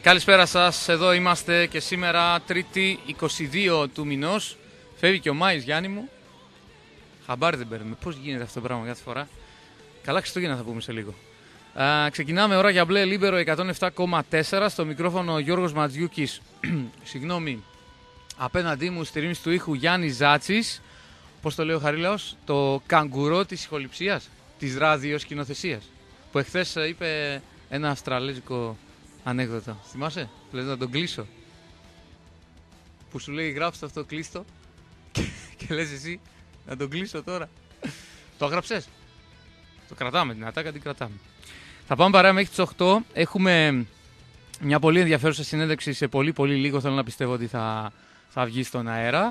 Καλησπέρα σας, εδώ είμαστε και σήμερα Τρίτη 22 του μηνός. Φεύγει και ο Μάης, Γιάννη μου. Χαμπάρι δεν παίρνουμε, πώς γίνεται αυτό το πράγμα κάθε φορά. Καλά Χριστούγεννα θα πούμε σε λίγο. Ξεκινάμε ώρα για μπλε Λίμπερο 107,4. Στο μικρόφωνο ο Γιώργος Ματζιούκης. Συγγνώμη, απέναντί μου στη ρύθμιση του ήχου Γιάννη Ζάτσης. Πώς το λέει ο Χαρίλαος, το καγκουρό της ηχοληψίας, της ραδιοσκηνοθεσίας. Που εχθές είπε ένα αυστραλέζικο ανέκδοτο. Θυμάσαι, λες να τον κλείσω. Που σου λέει γράψτε αυτό, κλείστο. Και λες εσύ να τον κλείσω τώρα. Το έγραψες. Το κρατάμε, την ατάκα την κρατάμε. Θα πάμε παρέα μέχρι τις 8. Έχουμε μια πολύ ενδιαφέρουσα συνέντευξη σε πολύ λίγο. Θέλω να πιστεύω ότι θα βγει στον αέρα.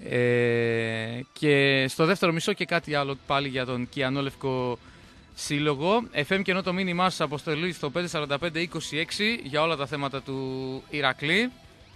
Και στο δεύτερο μισό και κάτι άλλο πάλι για τον Κιανόλευκο Σύλλογο. FM και ενώ το μήνυμά σας αποστολή στο 54526 για όλα τα θέματα του Ηρακλή.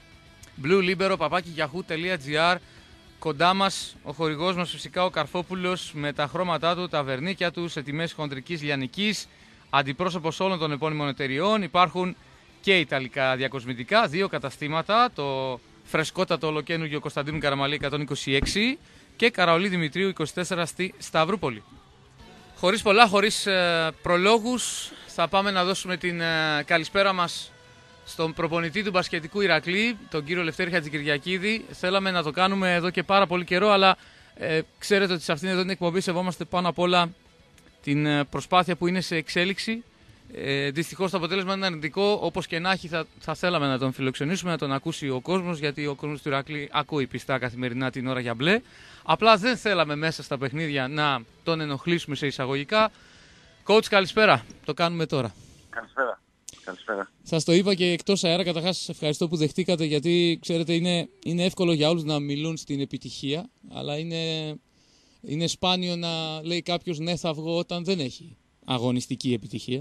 bluelibero@yahoo.gr. Κοντά μας ο χορηγός μας φυσικά ο Καρφόπουλος με τα χρώματά του, τα βερνίκια του σε τιμές χοντρικής λιανικής. Αντιπρόσωπος όλων των επώνυμων εταιριών. Υπάρχουν και ιταλικά διακοσμητικά, 2 καταστήματα. Το φρεσκότατο ολοκαίνουργιο Κωνσταντίνου Καραμαλή 126 και Καραολί Δημητρίου 24 στη Σταυρούπολη. Χωρίς πολλά, χωρίς προλόγους, θα πάμε να δώσουμε την καλησπέρα μας στον προπονητή του μπασκετικού Ηρακλή, τον κύριο Λευτέρη Χατζικυριακίδη. Θέλαμε να το κάνουμε εδώ και πάρα πολύ καιρό, αλλά ξέρετε ότι σε αυτήν εδώ την εκπομπή σεβόμαστε πάνω απ' όλα την προσπάθεια που είναι σε εξέλιξη. Δυστυχώς το αποτέλεσμα είναι αρνητικό, όπως και να έχει θα θέλαμε να τον φιλοξενήσουμε, να τον ακούσει ο κόσμος, γιατί ο κόσμος του Ηρακλή ακούει πιστά καθημερινά την ώρα για μπλε. Απλά δεν θέλαμε μέσα στα παιχνίδια να τον ενοχλήσουμε σε εισαγωγικά. Coach, καλησπέρα. Το κάνουμε τώρα. Καλησπέρα. Σας το είπα και εκτός αέρα. Καταρχάς σας ευχαριστώ που δεχτήκατε, γιατί ξέρετε είναι εύκολο για όλους να μιλούν στην επιτυχία, αλλά είναι σπάνιο να λέει κάποιος ναι θα βγω όταν δεν έχει αγωνιστική επιτυχία.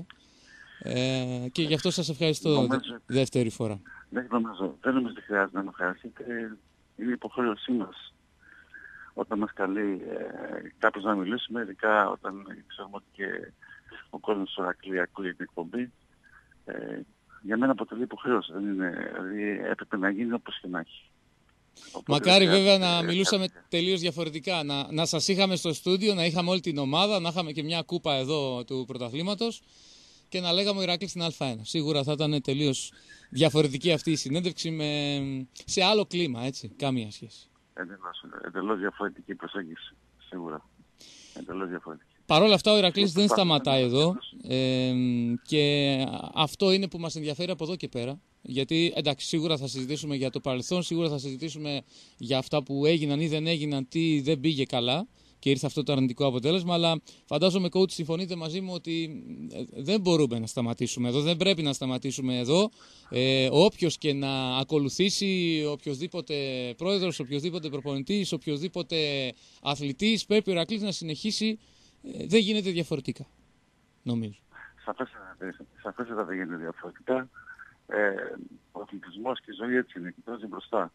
Και γι' αυτό σας ευχαριστώ δεύτερη φορά. Δεν νομίζω ότι χρειάζεται να με ευχαριστείτε. Είναι υποχρέωσή μας όταν μας καλεί κάποιος να μιλήσουμε, ειδικά όταν ξέρουμε ότι και ο κόσμος του Ηρακλή ακούει την εκπομπή. Για μένα αποτελεί υποχρέωση. Δεν είναι, δηλαδή έπρεπε να γίνει όπως και να έχει. Οπότε μακάρι βέβαια να μιλούσαμε τελείως διαφορετικά. Να σας είχαμε στο στούντιο, να είχαμε όλη την ομάδα, να είχαμε και μια κούπα εδώ του πρωταθλήματος και να λέγαμε ο Ηρακλής στην Α1. Σίγουρα θα ήταν τελείως διαφορετική αυτή η συνέντευξη σε άλλο κλίμα, έτσι. Καμία σχέση. Εντελώς διαφορετική προσέγγιση, σίγουρα. Εντελώς διαφορετική. Παρ' όλα αυτά ο Ηρακλής δεν σταματάει εδώ και αυτό είναι που μας ενδιαφέρει από εδώ και πέρα. Γιατί εντάξει, σίγουρα θα συζητήσουμε για το παρελθόν, σίγουρα θα συζητήσουμε για αυτά που έγιναν ή δεν έγιναν, τι δεν πήγε καλά και ήρθε αυτό το αρνητικό αποτέλεσμα. Αλλά φαντάζομαι, coach, συμφωνείτε μαζί μου ότι δεν μπορούμε να σταματήσουμε εδώ, δεν πρέπει να σταματήσουμε εδώ. Όποιος και να ακολουθήσει, οποιοδήποτε πρόεδρος, οποιοδήποτε προπονητής, οποιοδήποτε αθλητής, πρέπει ο Ηρακλής να συνεχίσει. Δεν γίνεται διαφορετικά, νομίζω. Σαφέστατα δεν γίνεται διαφορετικά. Ο αθλητισμός και η ζωή έτσι είναι, κοιτάζει μπροστά.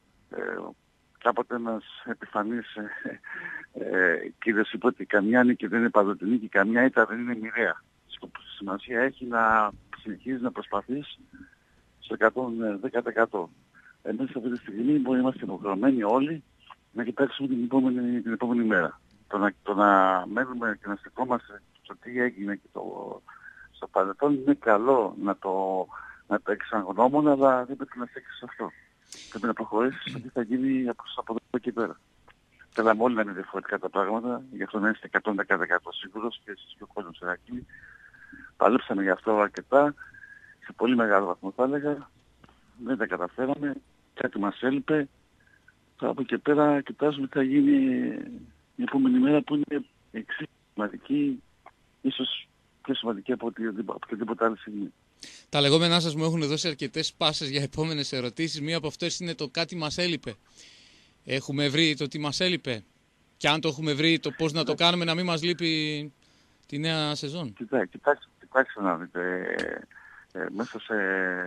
Κάποτε ένας επιφανής κύριος είπε ότι καμιά νίκη δεν είναι παντοτινή και καμιά ήττα δεν είναι μοιραία. Σημασία έχει να συνεχίζεις να προσπαθείς στο 110%. Εμείς αυτή τη στιγμή μπορεί να είμαστε υποχρεωμένοι όλοι να κοιτάξουμε την επόμενη μέρα. Το να μένουμε και να στεκόμαστε στο τι έγινε και στο παρελθόν είναι καλό να το εξαγνώμουν, αλλά δεν πρέπει να στέκεις σε αυτό. Πρέπει να προχωρήσεις στο τι θα γίνει από εδώ και πέρα. Θέλαμε όλοι να είναι διαφορετικά τα πράγματα, γι' αυτό να είστε 110% σίγουρος και εσείς και ο κόσμος του Ηρακλή. Παλέψαμε γι' αυτό αρκετά, σε πολύ μεγάλο βαθμό θα έλεγα. Δεν τα καταφέραμε, κάτι μας έλειπε. Από εκεί και πέρα κοιτάζουμε τι θα γίνει η επόμενη μέρα, που είναι εξίσου σημαντική, ίσως πιο σημαντική από οποιαδήποτε άλλη στιγμή. Τα λεγόμενά σας μου έχουν δώσει αρκετές πάσες για επόμενες ερωτήσεις. Μία από αυτές είναι το κάτι μας έλειπε. Έχουμε βρει το τι μας έλειπε. Και αν το έχουμε βρει, το πώς να το κάνουμε να μην μας λείπει τη νέα σεζόν. Κοιτάξτε να δείτε. Μέσα σε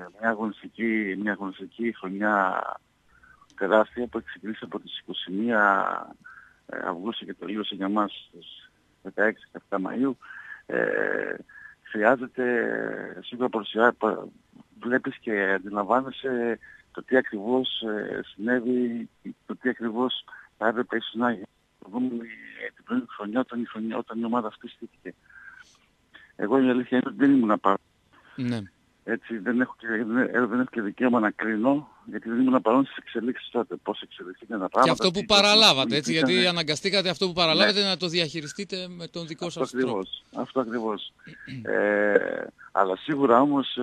μια αγωνιστική χρονιά τεράστια που έχει ξεκινήσει από τις 21 Αυγούστου και τελείωσε για μας στις 16-17 Μαΐου, χρειάζεται σίγουρα βλέπεις και αντιλαμβάνεσαι το τι ακριβώς συνέβη, το τι ακριβώς θα έπρεπε ίσως να γίνει την πρώτη χρονιά όταν η ομάδα αυτή στήθηκε. Εγώ η αλήθεια είναι ότι δεν ήμουν παρόν. Ναι. Έτσι δεν έχω και δικαίωμα να κρίνω, γιατί δεν ήμουν παρόν στις εξελίξεις τότε, πώς εξελιχθήκαν τα πράγματα. Και αυτό που παραλάβατε, έτσι, γιατί αναγκαστήκατε αυτό που παραλάβατε να το διαχειριστείτε με τον δικό σας τρόπο. Αυτό ακριβώς. Αλλά σίγουρα όμως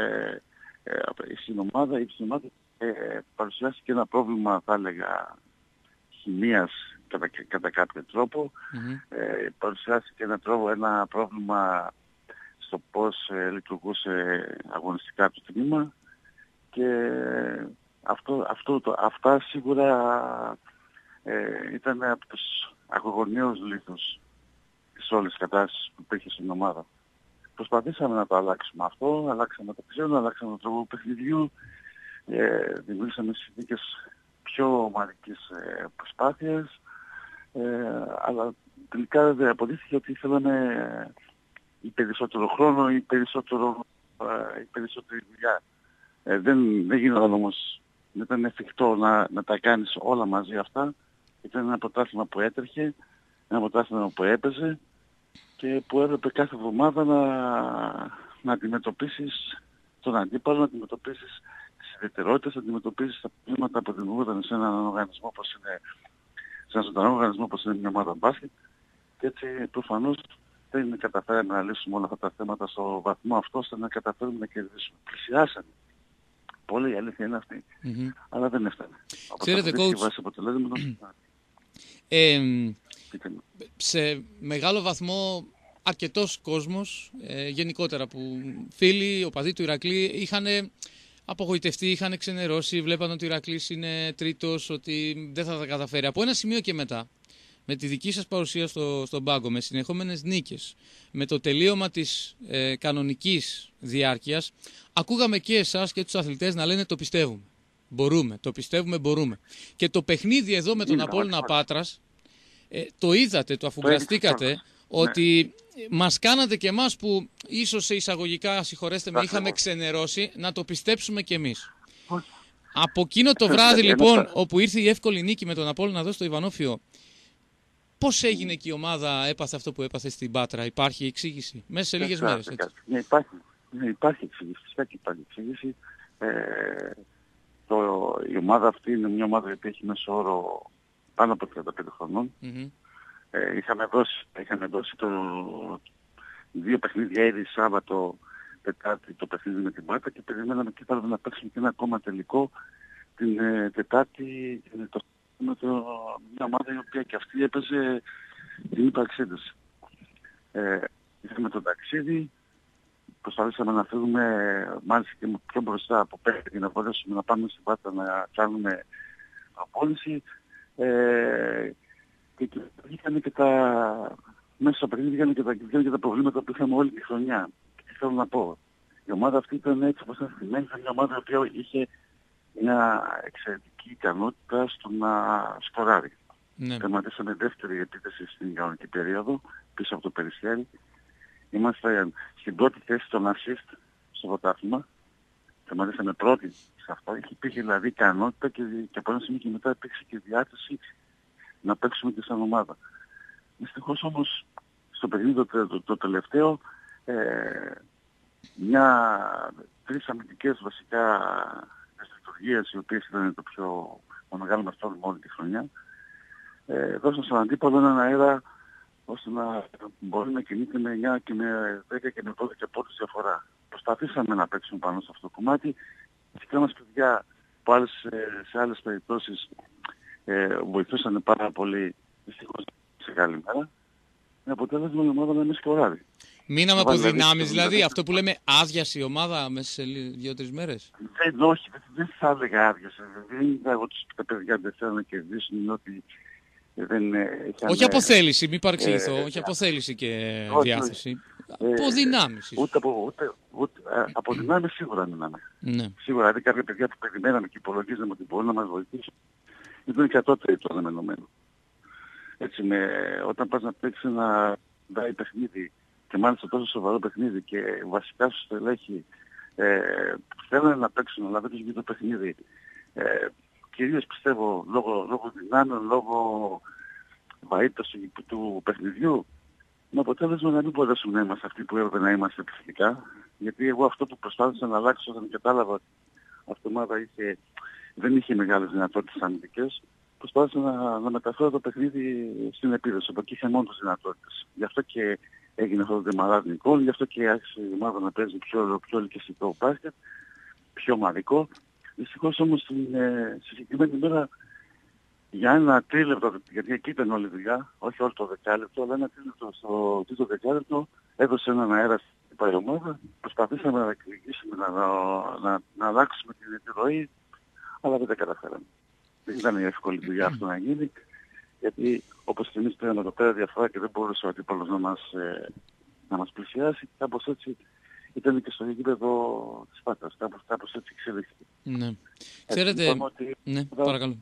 η ομάδα παρουσιάστηκε ένα πρόβλημα, θα έλεγα, χημείας κατά κάποιο τρόπο. Παρουσιάστηκε ένα πρόβλημα στο πώς λειτουργούσε αγωνιστικά το τμήμα και αυτά σίγουρα ήταν από τους ακρογωνιαίους λίθους της όλης κατάστασης που υπήρχε στην ομάδα. Προσπαθήσαμε να το αλλάξουμε αυτό, αλλάξαμε το ψέμα, αλλάξαμε τον τρόπο παιχνιδιού, δημιουργήσαμε συνθήκες πιο ομαδικής προσπάθειας, αλλά τελικά δεν αποδείχθηκε ότι ήθελαμε ή περισσότερο χρόνο ή περισσότερη δουλειά. Δεν γίνονταν όμως, δεν ήταν εφικτό να τα κάνεις όλα μαζί αυτά. Ήταν ένα πρωτάθλημα που έτρεχε, ένα πρωτάθλημα που έπαιζε και που έπρεπε κάθε εβδομάδα να αντιμετωπίσεις τον αντίπαλο, να αντιμετωπίσεις τις ιδιαιτερότητες, να αντιμετωπίσεις τα προβλήματα που δημιουργούνταν σε έναν οργανισμό όπως είναι, σε έναν ζωντανό οργανισμό όπως είναι μια ομάδα μπάσκετ. Και έτσι προφανώς δεν καταφέραμε να λύσουμε όλα αυτά τα θέματα στο βαθμό αυτό, ώστε να καταφέρουμε να κερδίσουμε. Πλησιάσαμε. Πολύ η αλήθεια είναι αυτή. Αλλά δεν έφτανε. Ξέρετε, coach, σε μεγάλο βαθμό αρκετός κόσμος, γενικότερα που φίλοι, οπαδοί του Ηρακλή είχαν απογοητευτεί, είχαν ξενερώσει, βλέπαν ότι ο Ηρακλής είναι τρίτος, ότι δεν θα τα καταφέρει. Από ένα σημείο και μετά, με τη δική σας παρουσία στον πάγκο, με συνεχόμενες νίκες, με το τελείωμα της κανονικής διάρκειας, ακούγαμε και εσάς και τους αθλητές να λένε το πιστεύουμε. Μπορούμε, το πιστεύουμε, μπορούμε. Και το παιχνίδι εδώ με τον Απόλλωνα Πάτρας, το είδατε, το αφουγκραστήκατε, ότι μας κάνατε και εμάς που ίσως σε εισαγωγικά, συγχωρέστε με, είχαμε ξενερώσει, να το πιστέψουμε κι εμείς. Από εκείνο το βράδυ λοιπόν, όπου ήρθε η εύκολη νίκη με τον Απόλλωνα εδώ στο Ιβανόφιο, πώς έγινε και η ομάδα έπαθε αυτό που έπαθε στην Πάτρα? Υπάρχει εξήγηση μέσα σε λίγες μέρες? Υπάρχει εξήγηση. Φυσικά και υπάρχει εξήγηση. Η ομάδα αυτή είναι μια ομάδα που έχει μέσο όρο πάνω από 35 χρονών. Είχαμε δώσει δύο παιχνίδια ήδη Σάββατο, Τετάρτη το παιχνίδι με την Πάτρα και περιμέναμε και θέλαμε να παίξουμε και ένα ακόμα τελικό την Τετάρτη με μια ομάδα η οποία και αυτή έπαιζε την ύπαρξή της. Είχαμε το ταξίδι, προσπαθήσαμε να φύγουμε μάλιστα και πιο μπροστά από πέρα για να μπορέσουμε να πάμε στην Πάτρα να κάνουμε απόλυση. Και βγήκαν και μέσα στα παιχνίδια βγήκαν και τα προβλήματα που είχαμε όλη τη χρονιά. Και τι θέλω να πω. Η ομάδα αυτή ήταν έτσι όπως ήταν στημένη, ήταν μια ομάδα η οποία είχε μια εξαιρετική ικανότητα στο να σκοράρει. Τερματίσαμε δεύτερη επίθεση στην κανονική περίοδο, πίσω από το Περιστέρι. Είμαστε στην πρώτη θέση των assist στο πρωτάθλημα. Τερματίσαμε πρώτη σε αυτό. Υπήρχε δηλαδή ικανότητα και από ένα σημείο και μετά υπήρξε και διάθεση να παίξουμε και σαν ομάδα. Δυστυχώς όμως στο παιχνίδι το τελευταίο τρεις αμυντικές βασικά λειτουργίες οι οποίες ήταν το μεγάλο μας πρόβλημα όλη τη χρονιά δώσαν στον αντίπαλο έναν αέρα ώστε να μπορεί να κινείται με 9 και με 10 και με 12 πόντους διαφορά. Προσπαθήσαμε να παίξουμε πάνω σε αυτό το κομμάτι. Φυσικά μας παιδιά που σε άλλες περιπτώσεις βοηθούσαν πάρα πολύ, δυστυχώς σε καλή μέρα. Με αποτέλεσμα η ομάδα να μην σκοράρει. Μείναμε από δυνάμεις, δηλαδή αυτό που λέμε άδειασε η ομάδα μέσα σε 2-3 μέρες. Όχι, δεν θα έλεγα άδειασε. Δεν είδα εγώ τα παιδιά δεν θέλουν να κερδίσουν, ότι δεν είχαν... Όχι από θέληση, μην παρεξηγηθώ, όχι από θέληση και διάθεση. Από δυνάμεις. Ούτε από δυνάμεις σίγουρα μείναμε. Σίγουρα, δηλαδή κάποια παιδιά που περιμέναμε και υπολογίζαμε ότι μπορούν να μας βοηθήσουν, ήταν κατώτεροι το αναμενωμένο. Έτσι, όταν πας να παίξεις ένα παιχνίδι και μάλιστα τόσο σοβαρό παιχνίδι και βασικά σου στελέχη θέλουν να παίξουν, αλλά δεν τους βγει το παιχνίδι. Κυρίως πιστεύω λόγω δυνάμεων, λόγω βαρύτητας του παιχνιδιού, με αποτέλεσμα να μην μπορέσουμε να είμαστε αυτοί που έπρεπε να είμαστε επιθετικά. Γιατί εγώ αυτό που προσπάθησα να αλλάξω όταν κατάλαβα ότι αυτή η ομάδα δεν είχε μεγάλες δυνατότητες αμυντικές, προσπάθησα να μεταφέρω το παιχνίδι στην επίδοση. Από εκεί είχε μόνο τις δυνατότητες. Γι' αυτό και έγινε αυτό το δεμαράζ γκολ, γι' αυτό και άρχισε η ομάδα να παίζει πιο ελκυστικό μπάσκετ, πιο ομαδικό. Δυστυχώς όμως στη συγκεκριμένη μέρα για ένα τρίλεπτο, γιατί εκεί ήταν όλη η δουλειά, όχι όλο το δεκάλεπτο, αλλά ένα τρίλεπτο στο τρίτο δεκάλεπτο έδωσε έναν αέρα στην ομάδα. Προσπαθήσαμε να εκδικήσουμε, να αλλάξουμε την επιρροή, αλλά δεν τα καταφέραμε. Δεν ήταν η εύκολη δουλειά αυτό να γίνει, γιατί όπως και εμείς πήραμε εδώ πέρα διαφορά και δεν μπορούσε ο αντίπαλος να μας πλησιάσει, κάπως έτσι ήταν και στο γήπεδο της Πάτρας, κάπως έτσι εξελίχθηκε. Ναι. Ξέρετε, ναι, παρακαλώ.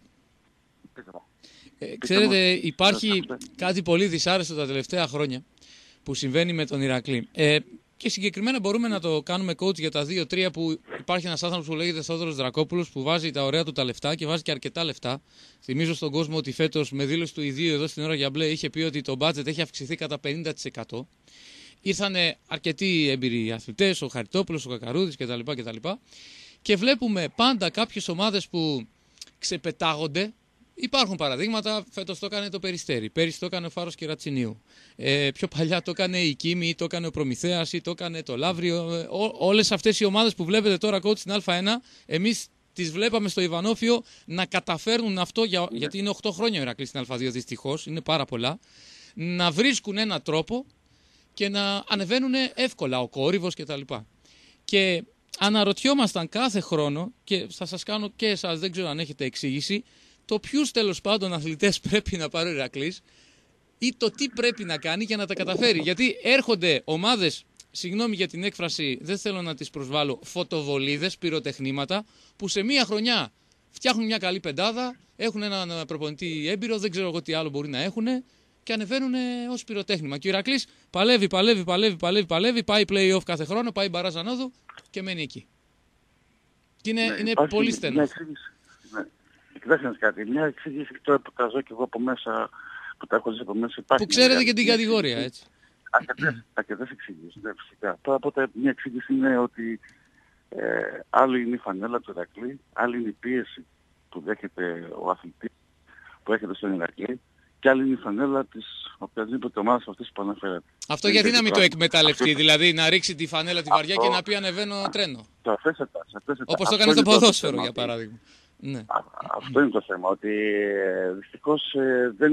Ξέρετε, υπάρχει κάτι πολύ δυσάρεστο τα τελευταία χρόνια που συμβαίνει με τον Ηρακλή. Και συγκεκριμένα μπορούμε να το κάνουμε coach για τα 2-3 που υπάρχει ένας άνθρωπος που λέγεται Θόδωρος Δρακόπουλος που βάζει τα ωραία του τα λεφτά και βάζει και αρκετά λεφτά. Θυμίζω στον κόσμο ότι φέτος με δήλωση του ιδίου εδώ στην ώρα για μπλε είχε πει ότι το budget έχει αυξηθεί κατά 50%. Ήρθανε αρκετοί έμπειροι αθλητές, ο Χαριτόπουλος, ο Κακαρούδης κτλ. Και βλέπουμε πάντα κάποιες ομάδες που ξεπετάγονται. Υπάρχουν παραδείγματα, φέτος το έκανε το Περιστέρι, πέρυσι το έκανε ο Φάρος Κερατσινίου. Πιο παλιά το έκανε η Κίμη, το έκανε ο Προμηθέας ή το έκανε το Λαύριο. Όλες αυτές οι ομάδες που βλέπετε τώρα coach στην Α1, εμείς τις βλέπαμε στο Ιβανόφιο να καταφέρνουν αυτό, γιατί είναι 8 χρόνια ο Ηρακλής στην Α2 δυστυχώς, είναι πάρα πολλά, να βρίσκουν έναν τρόπο και να ανεβαίνουν εύκολα, ο Κόρυβος κτλ. Και αναρωτιόμασταν κάθε χρόνο, και θα σας κάνω και εσάς, δεν ξέρω αν έχετε εξήγηση, το ποιους τέλος πάντων αθλητές πρέπει να πάρει ο Ηρακλής ή το τι πρέπει να κάνει για να τα καταφέρει. Γιατί έρχονται ομάδες, συγγνώμη για την έκφραση, δεν θέλω να τις προσβάλλω, φωτοβολίδες, πυροτεχνήματα, που σε μία χρονιά φτιάχνουν μια καλή πεντάδα, έχουν έναν προπονητή έμπειρο, δεν ξέρω εγώ τι άλλο μπορεί να έχουν και ανεβαίνουν ως πυροτέχνημα. Και ο Ηρακλής παλεύει, πάει play-off κάθε χρόνο, πάει μπαράζ ανόδου και μένει εκεί. Και είναι πολύ στενός. Κοιτάξτε κάτι, μια εξήγηση τώρα που τα ζω και εγώ από μέσα, που τα έχω ζήσει από μέσα υπάρχει. Που ξέρετε και την κατηγορία, έτσι. Αρκετές εξήγησεις, ναι, φυσικά. Τώρα από μια εξήγηση είναι ότι άλλη είναι η φανέλα του Ηρακλή, άλλη είναι η πίεση που δέχεται ο αθλητής που έρχεται στον Ηρακλή και άλλη είναι η φανέλα της οποιασδήποτε ομάδας αυτής που αναφέρεται. Αυτό γιατί να μην το εκμεταλλευτεί, δηλαδή να ρίξει τη φανέλα τη βαριά και να πει ανεβαίνω τρένο. Όπως το έκανε στο ποδόσφαιρο, για παράδειγμα. Ναι. Αυτό είναι το θέμα, ότι δυστυχώς δεν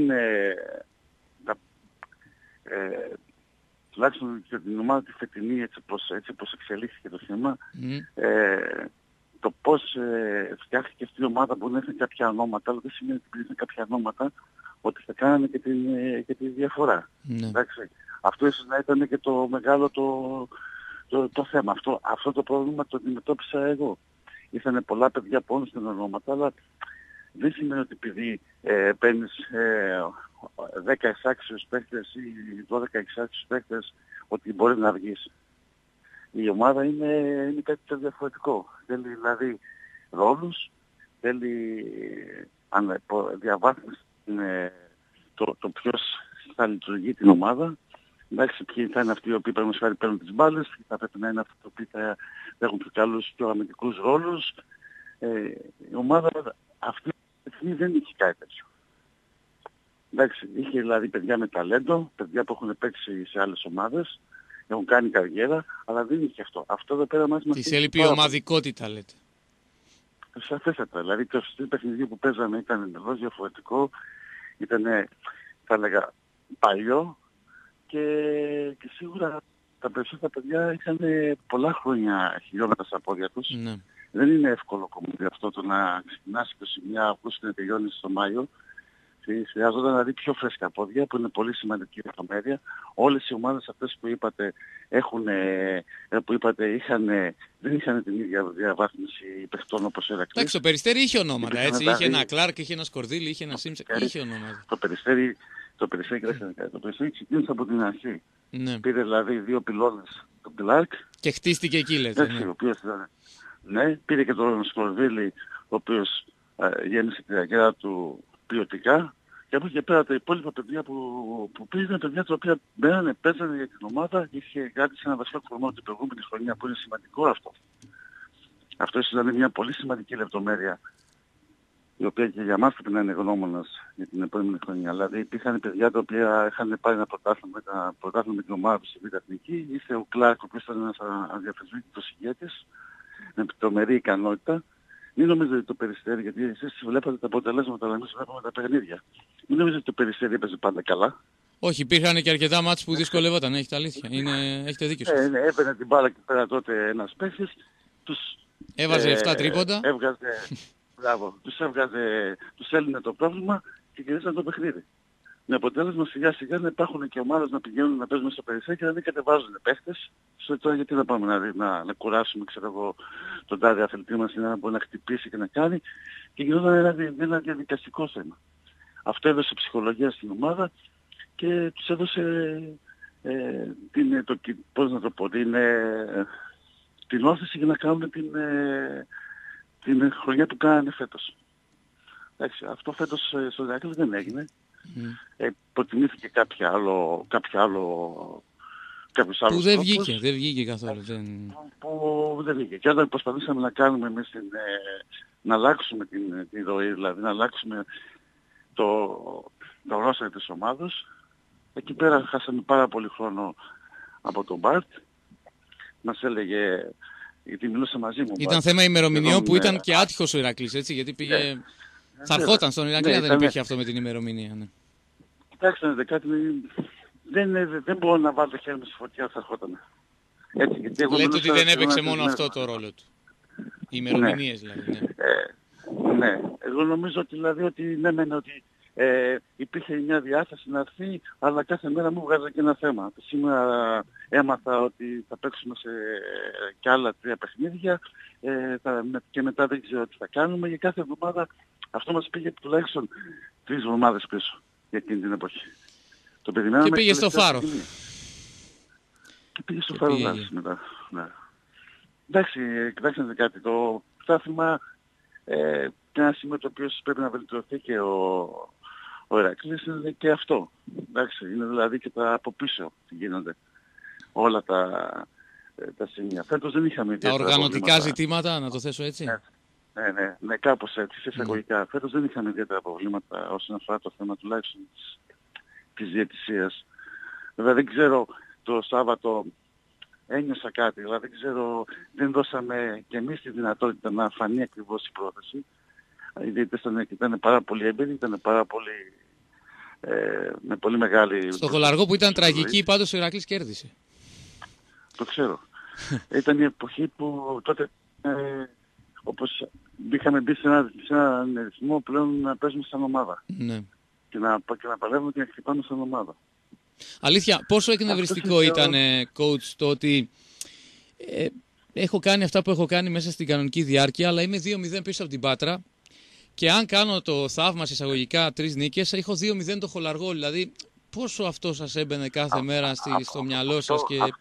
τουλάχιστον για την ομάδα τη φετινή έτσι όπως εξελίχθηκε το θέμα, το πώς φτιάχτηκε αυτή η ομάδα μπορεί να έχει κάποια ονόματα, αλλά δεν σημαίνει ότι είναι κάποια ονόματα ότι θα κάνανε και τη διαφορά. Εντάξει. Αυτό ίσως να ήταν και το μεγάλο το θέμα. Αυτό το πρόβλημα το αντιμετώπισα εγώ. Ήρθανε πολλά παιδιά που όντως ήταν ονόματα, αλλά δεν σημαίνει ότι επειδή παίρνεις 10 εξάξιους παίκτες ή 12 εξάξιους παίκτες ότι μπορεί να βγεις. Η ομάδα είναι κάτι το διαφορετικό. Θέλει δηλαδή ρόλους, θέλει διαβάθμιση το ποιος θα λειτουργεί την ομάδα. Εντάξει, ποιοι θα είναι αυτοί οι οποίοι παίρνουν τις μπάλες, ποιοι θα πρέπει να είναι αυτοί οι οποίοι θα έχουν πιο καλούς, πιο αμυντικούς ρόλους. Η ομάδα αυτή δεν είχε κάτι τέτοιο. Εντάξει, είχε δηλαδή παιδιά με ταλέντο, παιδιά που έχουν παίξει σε άλλες ομάδες, έχουν κάνει καριέρα, αλλά δεν είχε αυτό. Αυτό εδώ πέρα μας... Της έλειπε η ομαδικότητα, λέτε. Σαφέστατα. Δηλαδή το στυλ παιχνιδιού που παίζαμε ήταν εντελώς διαφορετικό, ήταν, θα έλεγα, παλιό και σίγουρα τα περισσότερα παιδιά είχαν πολλά χρόνια χιλιόμετρα στα πόδια τους. Ναι. Δεν είναι εύκολο κομμάτι αυτό το να ξεκινάς 21 Αυγούστου και να τελειώνεις το Μάιο. Χρειάζονταν δηλαδή πιο φρέσκα πόδια που είναι πολύ σημαντική λεπτομέρεια. Όλες οι ομάδες αυτές που είπατε, δεν είχαν την ίδια διαβάθμιση παιχτών όπως Ηρακλής. Εντάξει, το Περιστέρι είχε ονόματα, έτσι. Είχε ένα Κλάρκ, είχε ένα Σκορδίλη, είχε ένα Σίμψεκ, είχε ονόματα. Το Περιστέρι Το Περιστέρι ξεκίνησε από την αρχή. Ναι. Πήρε δηλαδή 2 πυλώνες τον Κλάρκ. Και χτίστηκε εκεί, λέτε. Ναι. Ο οποίος, ναι, πήρε και τον Σκορδίλη, ο οποίος γέμισε την καριέρα του ποιοτικά. Και από εκεί και πέρα τα υπόλοιπα παιδιά που πήγαν, παιδιά τα οποία μπαίνανε, παίζανε για την ομάδα, είχε κάτι σε ένα βασικό κορμό την προηγούμενη χρονιά, που είναι σημαντικό αυτό. Αυτό ίσως ήταν μια πολύ σημαντική λεπτομέρεια, η οποία και για μας πρέπει να είναι γνώμονας για την επόμενη χρονιά. Δηλαδή υπήρχαν παιδιά τα οποία είχαν πάρει ένα πρωτάθλημα με την ομάδα του στη Β' Εθνική. Ήρθε ο Κλάρκ, ο οποίος ήταν ένας αδιαφεσβήτητος ηγέτης, με τρομερή ικανότητα. Μην νομίζετε ότι το Περιστέρι, γιατί εσείς βλέπατε τα αποτελέσματα, αλλά εμείς βλέπουμε τα παιχνίδια. Μην νομίζετε ότι το Περιστέρι έπαιζε πάντα καλά. Όχι, υπήρχαν και αρκετά μάτς που δυσκολεύονταν, έχετε αλήθεια. Έχετε δίκιο. Έπαιρνε την μπάλα και πέρα τότε ένας παίκτης, έβαζε 7 τρίποντα. Τους έλυνε το πρόβλημα και κερδίσαν το παιχνίδι. Με αποτέλεσμα σιγά σιγά να υπάρχουν και ομάδες να πηγαίνουν να παίζουν στο Περιστέρι και να μην κατεβάζουν παίχτες. Τώρα γιατί να πάμε να κουράσουμε, ξέρω εγώ, τον τάδε αθλητή μας να μπορεί να χτυπήσει και να κάνει, και γινόταν ένα διαδικαστικό θέμα. Αυτό έδωσε ψυχολογία στην ομάδα και τους έδωσε την όθηση για να κάνουν την χρονιά που κάνανε φέτος. Εντάξει, αυτό φέτος στο Ηράκλειο δεν έγινε. Προτιμήθηκε κάποιος άλλος που δεν βγήκε καθόλου. Που δεν βγήκε. Και όταν προσπαθήσαμε να κάνουμε εμείς να αλλάξουμε την ροή, δηλαδή να αλλάξουμε το ρόστερ της ομάδας, εκεί πέρα χάσαμε πάρα πολύ χρόνο από τον Μπαρτ. Μας έλεγε, γιατί μιλούσε μαζί μου. Ήταν θέμα ημερομηνιών που ήταν και άτυχος ο Ηρακλής, έτσι, γιατί πήγε... Θα ερχόταν στον Ηρακλή, δεν υπήρχε αυτό με την ημερομηνία. Ναι. Κοιτάξτε, δεν μπορώ να βάλω το χέρι μου στη φωτιά, θα ερχόταν. Λέτε ότι δεν έπαιξε μόνο αυτό το ρόλο του. Οι ημερομηνίες δηλαδή. Ναι. Εγώ νομίζω ότι ότι υπήρχε μια διάθεση να έρθει, αλλά κάθε μέρα μου βγάζει και ένα θέμα. Σήμερα έμαθα ότι θα παίξουμε σε κι άλλα 3 παιχνίδια και μετά δεν ξέρω τι θα κάνουμε. Για κάθε εβδομάδα αυτό μας πήγε τουλάχιστον 3 εβδομάδες πίσω για εκείνη την εποχή. Και πήγε στο Φάρο. Και πήγε στο Φάρο μετά. Ναι. Εντάξει, κοιτάξτε κάτι. Το πρωτάθλημα ένα σημείο το οποίο πρέπει να βελτιωθεί και ο Ηρακλής είναι και αυτό. Εντάξει, είναι δηλαδή και τα από πίσω τι γίνονται. Όλα τα σημεία. Φέτος δεν είχαμε τα οργανωτικά ζητήματα, να το θέσω έτσι. Ναι, κάπως έτσι, σε εισαγωγικά. Φέτος δεν είχαμε ιδιαίτερα προβλήματα όσον αφορά το θέμα τουλάχιστον της διαιτησίας. Βέβαια δεν ξέρω, το Σάββατο ένιωσα κάτι, δηλαδή δεν δώσαμε και εμείς τη δυνατότητα να φανεί ακριβώς η πρόθεση. Οι διαιτητές ήταν πάρα πολύ έμπειροι, ήταν πάρα πολύ με πολύ μεγάλη... Στο Χολαργό που ήταν τραγική, πάντως ο Ηρακλής κέρδισε. Το ξέρω. Ήταν η εποχή που τότε όπως είχαμε μπει σε έναν ρυθμό πλέον να παίζουμε σαν ομάδα. Ναι. Και να παλεύουμε και να χτυπάμε σαν ομάδα. Αλήθεια, πόσο εκνευριστικό ήταν, coach, το ότι έχω κάνει αυτά που έχω κάνει μέσα στην κανονική διάρκεια, αλλά είμαι 2-0 πίσω από την Πάτρα και αν κάνω το θαύμα εισαγωγικά 3 νίκες, έχω 2-0 το Χολαργό. Δηλαδή, πόσο αυτό σας έμπαινε κάθε μέρα στο μυαλό σας?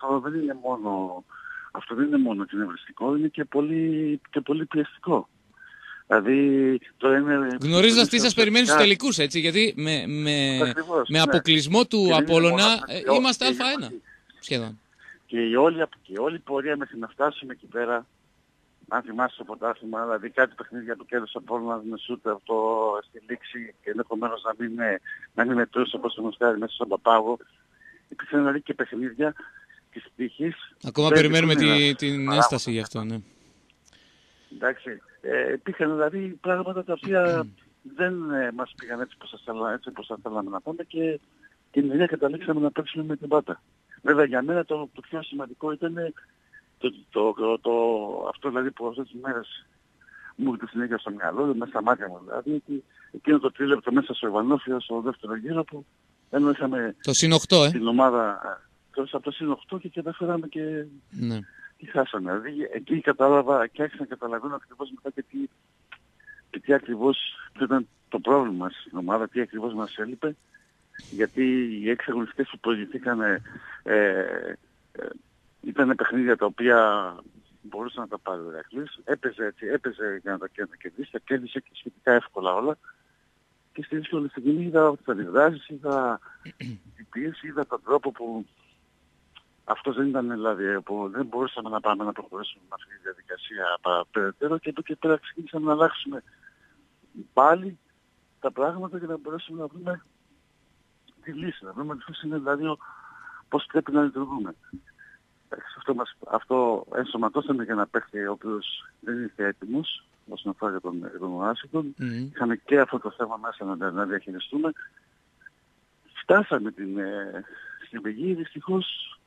Αυτό δεν είναι μόνο εκνευριστικό, είναι και πολύ πιεστικό. Δηλαδή, γνωρίζοντας τι σας περιμένει στους τελικούς, έτσι, γιατί με αποκλεισμό του Απόλλωνα είμαστε Α1 σχεδόν. Και η όλη πορεία μέχρι να φτάσουμε εκεί πέρα, αν θυμάσαι το πρωτάθλημα, δηλαδή κάτι παιχνίδια που κέρδισε ο Απόλλωνας με σούτ αυτό στη λήξη και ενδεχομένως να μην μετρούσε όπως τον Οσκάρη μέσα στον Παπάγο. Υπήρξαν δηλαδή και παιχνίδια της τύχης. Ακόμα περιμένουμε την ένσταση γι' αυτό, ναι. Εντάξει. Υπήρχαν δηλαδή πράγματα τα οποία δεν μας πήγαν έτσι όπως θα θέλαμε να πάμε και την ίδια καταλήξαμε να παίξουμε με την Πάτα. Βέβαια για μένα το πιο σημαντικό ήταν αυτό δηλαδή που αυτές τις μέρες μου έρχεται συνέχεια στο μυαλό, μέσα στα μάτια μου δηλαδή, εκείνο το τρίλεπτο μέσα στο Ιβανόφιο στο δεύτερο γύρο που ενώ είχαμε το συν 8, την ομάδα από το συν 8 και καταφέραμε και... Ναι. Τι χάσαμε. Δηλαδή εκεί κατάλαβα και άρχισα να καταλαβαίνω ακριβώς μετά και τι ακριβώς ήταν το πρόβλημα στην ομάδα, τι ακριβώς μας έλειπε γιατί οι 6 αγωνιστικές που προηγηθήκαν ήταν παιχνίδια τα οποία μπορούσε να τα πάρει ο Ηρακλής. Έπαιζε για να τα κερδίσει, τα κέρδισε και σχετικά εύκολα όλα. Και στη δύσκολη στιγμή είδα ότι θα αντιδράσεις, είδα την πίεση, είδα τον τρόπο που αυτός δεν ήταν, δηλαδή, που δεν μπορούσαμε να πάμε να προχωρήσουμε με αυτή τη διαδικασία περαιτέρω, και από εκεί πέρα ξεκίνησαμε να αλλάξουμε πάλι τα πράγματα και να μπορέσουμε να βρούμε τη λύση, να βρούμε ποιος είναι, δηλαδή, πώς πρέπει να λειτουργούμε. Αυτό ενσωματώσαμε για ένα παίχτη ο οποίος δεν ήρθε έτοιμος όσον αφορά για τον Ουάσιγκτον. Είχαμε και αυτό το θέμα μέσα να διαχειριστούμε. Φτάσαμε στην πηγή, δυστυχώς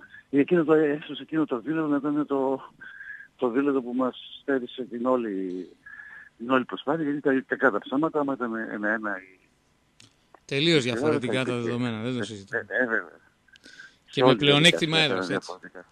εκείνο το δίλεπτο ήταν το δίλεπτο που μας στέρισε την όλη προσπάθεια, γιατί ήταν κακά τα ψάματα, άμα ήταν 1-1 τελείως διαφορετικά τα δεδομένα, δεν το συζητάμε. Και με πλεονέκτημα έδρας, έτσι.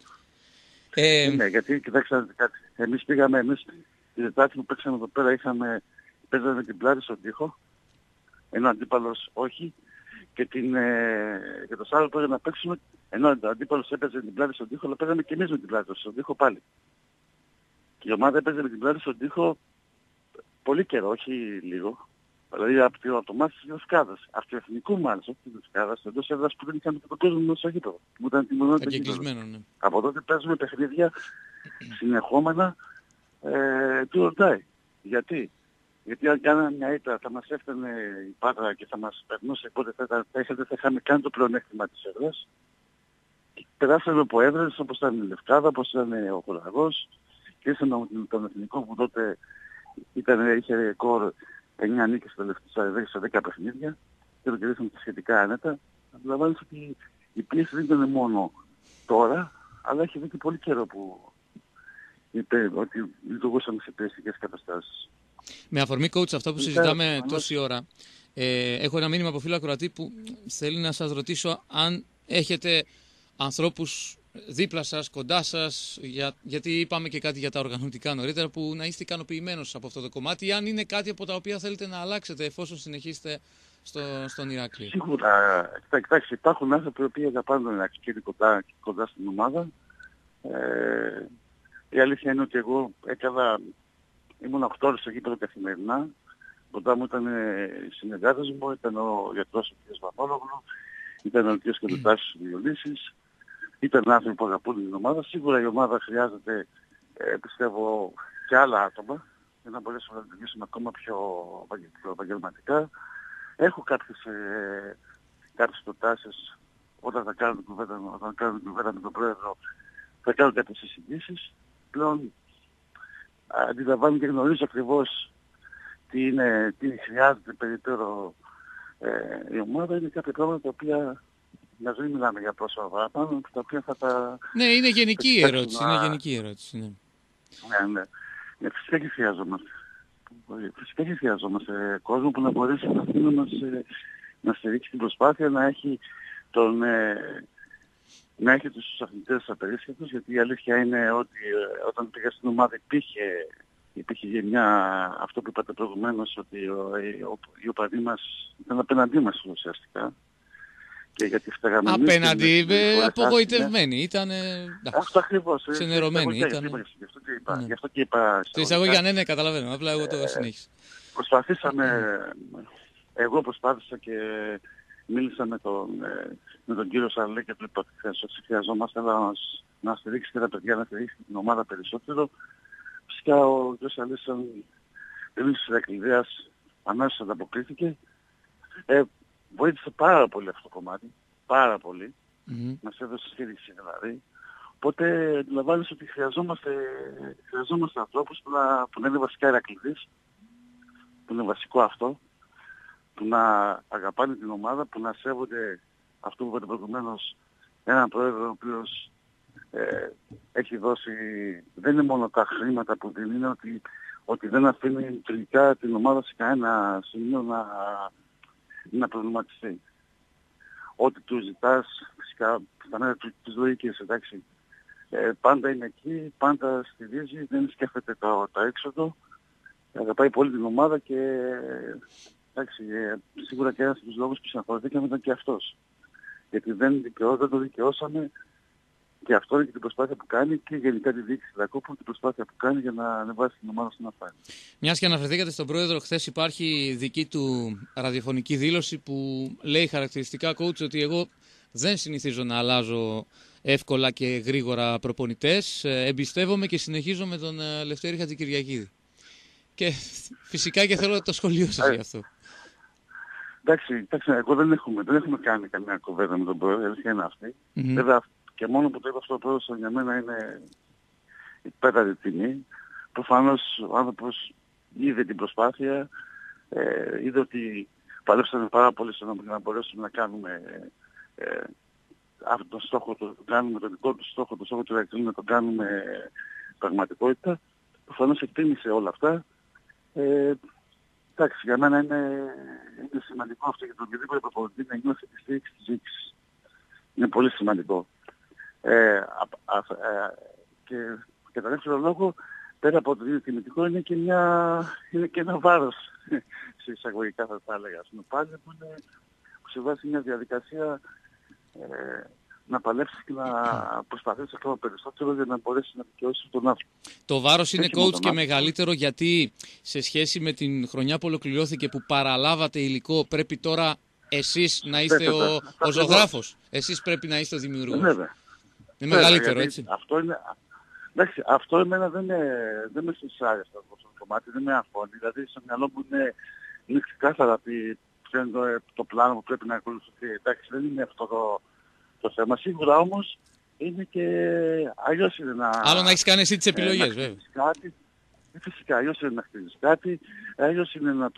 Ναι, γιατί κοιτάξτε κάτι. Εμείς τη Δετάρτη που παίξαμε εδώ πέρα παίζαμε την πλάτη στον τοίχο, ενώ ο αντίπαλος όχι, και το Σάββατο πήγαμε να παίξουμε, ενώ ο αντίπαλος έπαιζε την πλάτη στον τοίχο, αλλά παίζαμε και εμείς με την πλάτη στον τοίχο πάλι. Και η ομάδα έπαιζε με την πλάτη στον τοίχο πολύ καιρό, όχι λίγο. Δηλαδή από το μάτι της Σκάδας, αυτοεθνικού μάλιστα, όχι της Σκάδας, εντός έδρας που δεν είχαμε και τον κόσμο στο γήπεδο. Που ήταν τιμωμένο το γήπεδο. Ναι. Από τότε παίζουμε παιχνίδια συνεχόμενα του or die. Γιατί αν κάναμε μια ήττα θα μας έφτανε η Πάτρα και θα μας περνούσε, οπότε θα είχαμε κάνει το πλεονέκτημα της έδρας. Περάσαμε από έδρες όπως ήταν η Λευκάδα, όπως ήταν ο Χολαγός, και ήσαμε με τον εθνικό που τότε είχε ρεκόρ 9 νίκες σε 10 παιχνίδια και το κερδίσαμε και σχετικά άνετα. Αντιλαμβάνεσαι ότι η πίεση δεν ήταν μόνο τώρα, αλλά έχει δει και πολύ καιρό που είπε ότι λειτουργούσαμε σε πιεστικές καταστάσεις. Με αφορμή, coach, αυτά που συζητάμε τόση ώρα, έχω ένα μήνυμα από φίλο ακροατή που θέλει να σας ρωτήσω αν έχετε ανθρώπους δίπλα σας, κοντά σας, γιατί είπαμε και κάτι για τα οργανωτικά νωρίτερα, που να είστε ικανοποιημένος από αυτό το κομμάτι, ή αν είναι κάτι από τα οποία θέλετε να αλλάξετε εφόσον συνεχίσετε στον Ηράκλειο. Σίγουρα, κοιτάξτε, υπάρχουν άνθρωποι που αγαπάνε τον Ηράκλειο και είναι κοντά στην ομάδα. Η αλήθεια είναι ότι εγώ ήμουν 8 ώρες στο γήπεδο καθημερινά. Κοντά μου ήταν οι συνεργάτες μου, ήταν ο γιατρός ο κ. Βαμόλογλου, ήταν ο κ. Κεντοτάσης ο Διολύσης, ήταν άνθρωποι που αγαπούν την ομάδα. Σίγουρα η ομάδα χρειάζεται, πιστεύω, και άλλα άτομα για να μπορέσουμε να λειτουργήσουμε ακόμα πιο επαγγελματικά. Έχω κάποιες προτάσεις όταν θα κάνουμε κουβέντα με τον πρόεδρο, θα κάνω κάποιες συζητήσεις. Πλέον αντιλαμβάνομαι και γνωρίζω ακριβώς τι χρειάζεται περιττέρω η ομάδα. Είναι κάποια πράγματα τα οποία δεν μιλάμε για πρόσωπα παραπάνω, τα οποία θα τα... Ναι, είναι γενική ερώτηση. Ναι, φυσικά και χρειαζόμαστε. Φυσικά και χρειαζόμαστε κόσμο που να μπορέσει να στηρίξει την προσπάθεια, να έχει τους αθλητές απερίσκευτους, γιατί η αλήθεια είναι ότι όταν πήγα στην ομάδα υπήρχε αυτό που είπατε προηγουμένως, ότι οι οπαδοί μας ήταν απέναντί μας ουσιαστικά. Και γιατί απέναντι, απογοητευμένοι ήταν. Αυτό ακριβώς. Ξενερωμένοι ήταν. Γι' αυτό και είπα. Το εισαγωγικά, ναι, καταλαβαίνω. Απλά εγώ το συνέχισα. Εγώ προσπάθησα και μίλησα με τον κύριο Σαρλέ και του είπα ότι χρειαζόμαστε να στηρίξει και τα παιδιά, να στηρίξει την ομάδα περισσότερο. Φυσικά ο κ. Σαρλέ ήταν της Ηρακλειδίας, αμέσως ανταποκρίθηκε. Βοήθησε πάρα πολύ αυτό το κομμάτι, πάρα πολύ. Μας έδωσε στήριξη δηλαδή. Οπότε αντιλαμβάνεσαι ότι χρειαζόμαστε ανθρώπους που να είναι βασικά Ηρακλειδείς, που είναι βασικό αυτό, που να αγαπάνε την ομάδα, που να σέβονται αυτό που είπατε προηγουμένως, έναν πρόεδρο ο οποίος έχει δώσει, δεν είναι μόνο τα χρήματα που δίνει, είναι ότι δεν αφήνει τελικά την ομάδα σε κανένα σημείο να προβληματιστεί. Ό,τι του ζητάς, φυσικά στα μέρα της λογικής, εντάξει, πάντα είναι εκεί, πάντα στηρίζει, δεν σκέφτεται το έξοδο, αγαπάει πολύ την ομάδα και Εντάξει, σίγουρα και ένας από τους λόγους που συγχωρηθήκαμε ήταν και αυτός. Γιατί δεν το δικαιώσαμε και αυτό και την προσπάθεια που κάνει και γενικά τη διοίκηση του Λακόπουλου, την προσπάθεια που κάνει για να ανεβάσει την ομάδα στην αφάνεια. Μιας και αναφερθήκατε στον πρόεδρο, χθες υπάρχει δική του ραδιοφωνική δήλωση που λέει χαρακτηριστικά, coach, ότι εγώ δεν συνηθίζω να αλλάζω εύκολα και γρήγορα προπονητές. Εμπιστεύομαι και συνεχίζω με τον Λευτέρη Χατζηκυριακίδη. Και φυσικά και θέλω το σχολείο σας γι' αυτό. Εντάξει, εγώ δεν έχουμε κάνει καμία κουβέντα με τον πρόεδρο, η αλήθεια είναι αυτή. Βέβαια, και μόνο που το είπα αυτό ο πρόεδρος για μένα είναι υπέρτατη τιμή. Προφανώς ο άνθρωπος είδε την προσπάθεια, είδε ότι παλέψαμε πάρα πολύ για να μπορέσουμε να κάνουμε αυτόν τον στόχο, τον κάνουμε τον δικό του στόχο, τον στόχο του Ηρακλείου να τον κάνουμε πραγματικότητα. Προφανώς εκτίμησε όλα αυτά. Εντάξει, για μένα είναι σημαντικό αυτό για τον οποιοδήποτε προπονητή να νιώθει τη στήριξη της διοίκησης. Είναι πολύ σημαντικό. Και το δεύτερο λόγο, πέρα από το τιμητικό, είναι και ένα βάρος σε εισαγωγικά θα τα έλεγα. Πάλι που σε βάζει μια διαδικασία να παλέψεις και να προσπαθήσεις ακόμα περισσότερο για να μπορέσεις να δικαιώσεις τον άνθρωπο. Το βάρος είναι, coach, και μεγαλύτερο γιατί σε σχέση με την χρονιά που ολοκληρώθηκε, που παραλάβατε υλικό, πρέπει τώρα εσείς να είστε ο ζωγράφος. Εσείς πρέπει να είστε ο δημιουργός. Είναι μεγαλύτερο, έτσι. Εντάξει, αυτό εμένα δεν με συσσάρει αυτό το κομμάτι, δεν με αγχώνει. Δηλαδή στο μυαλό μου είναι ξεκάθαρα ποιο είναι το πλάνο που πρέπει να ακολουθηθεί. Εντάξει, δεν είναι αυτό το θέμα. Σίγουρα όμως είναι και αλλιώς είναι να... Άλλο να έχεις κάνει εσύ τις επιλογές, βέβαια. Κάτι, φυσικά, αλλιώς είναι να χτίζεις κάτι, αλλιώς είναι να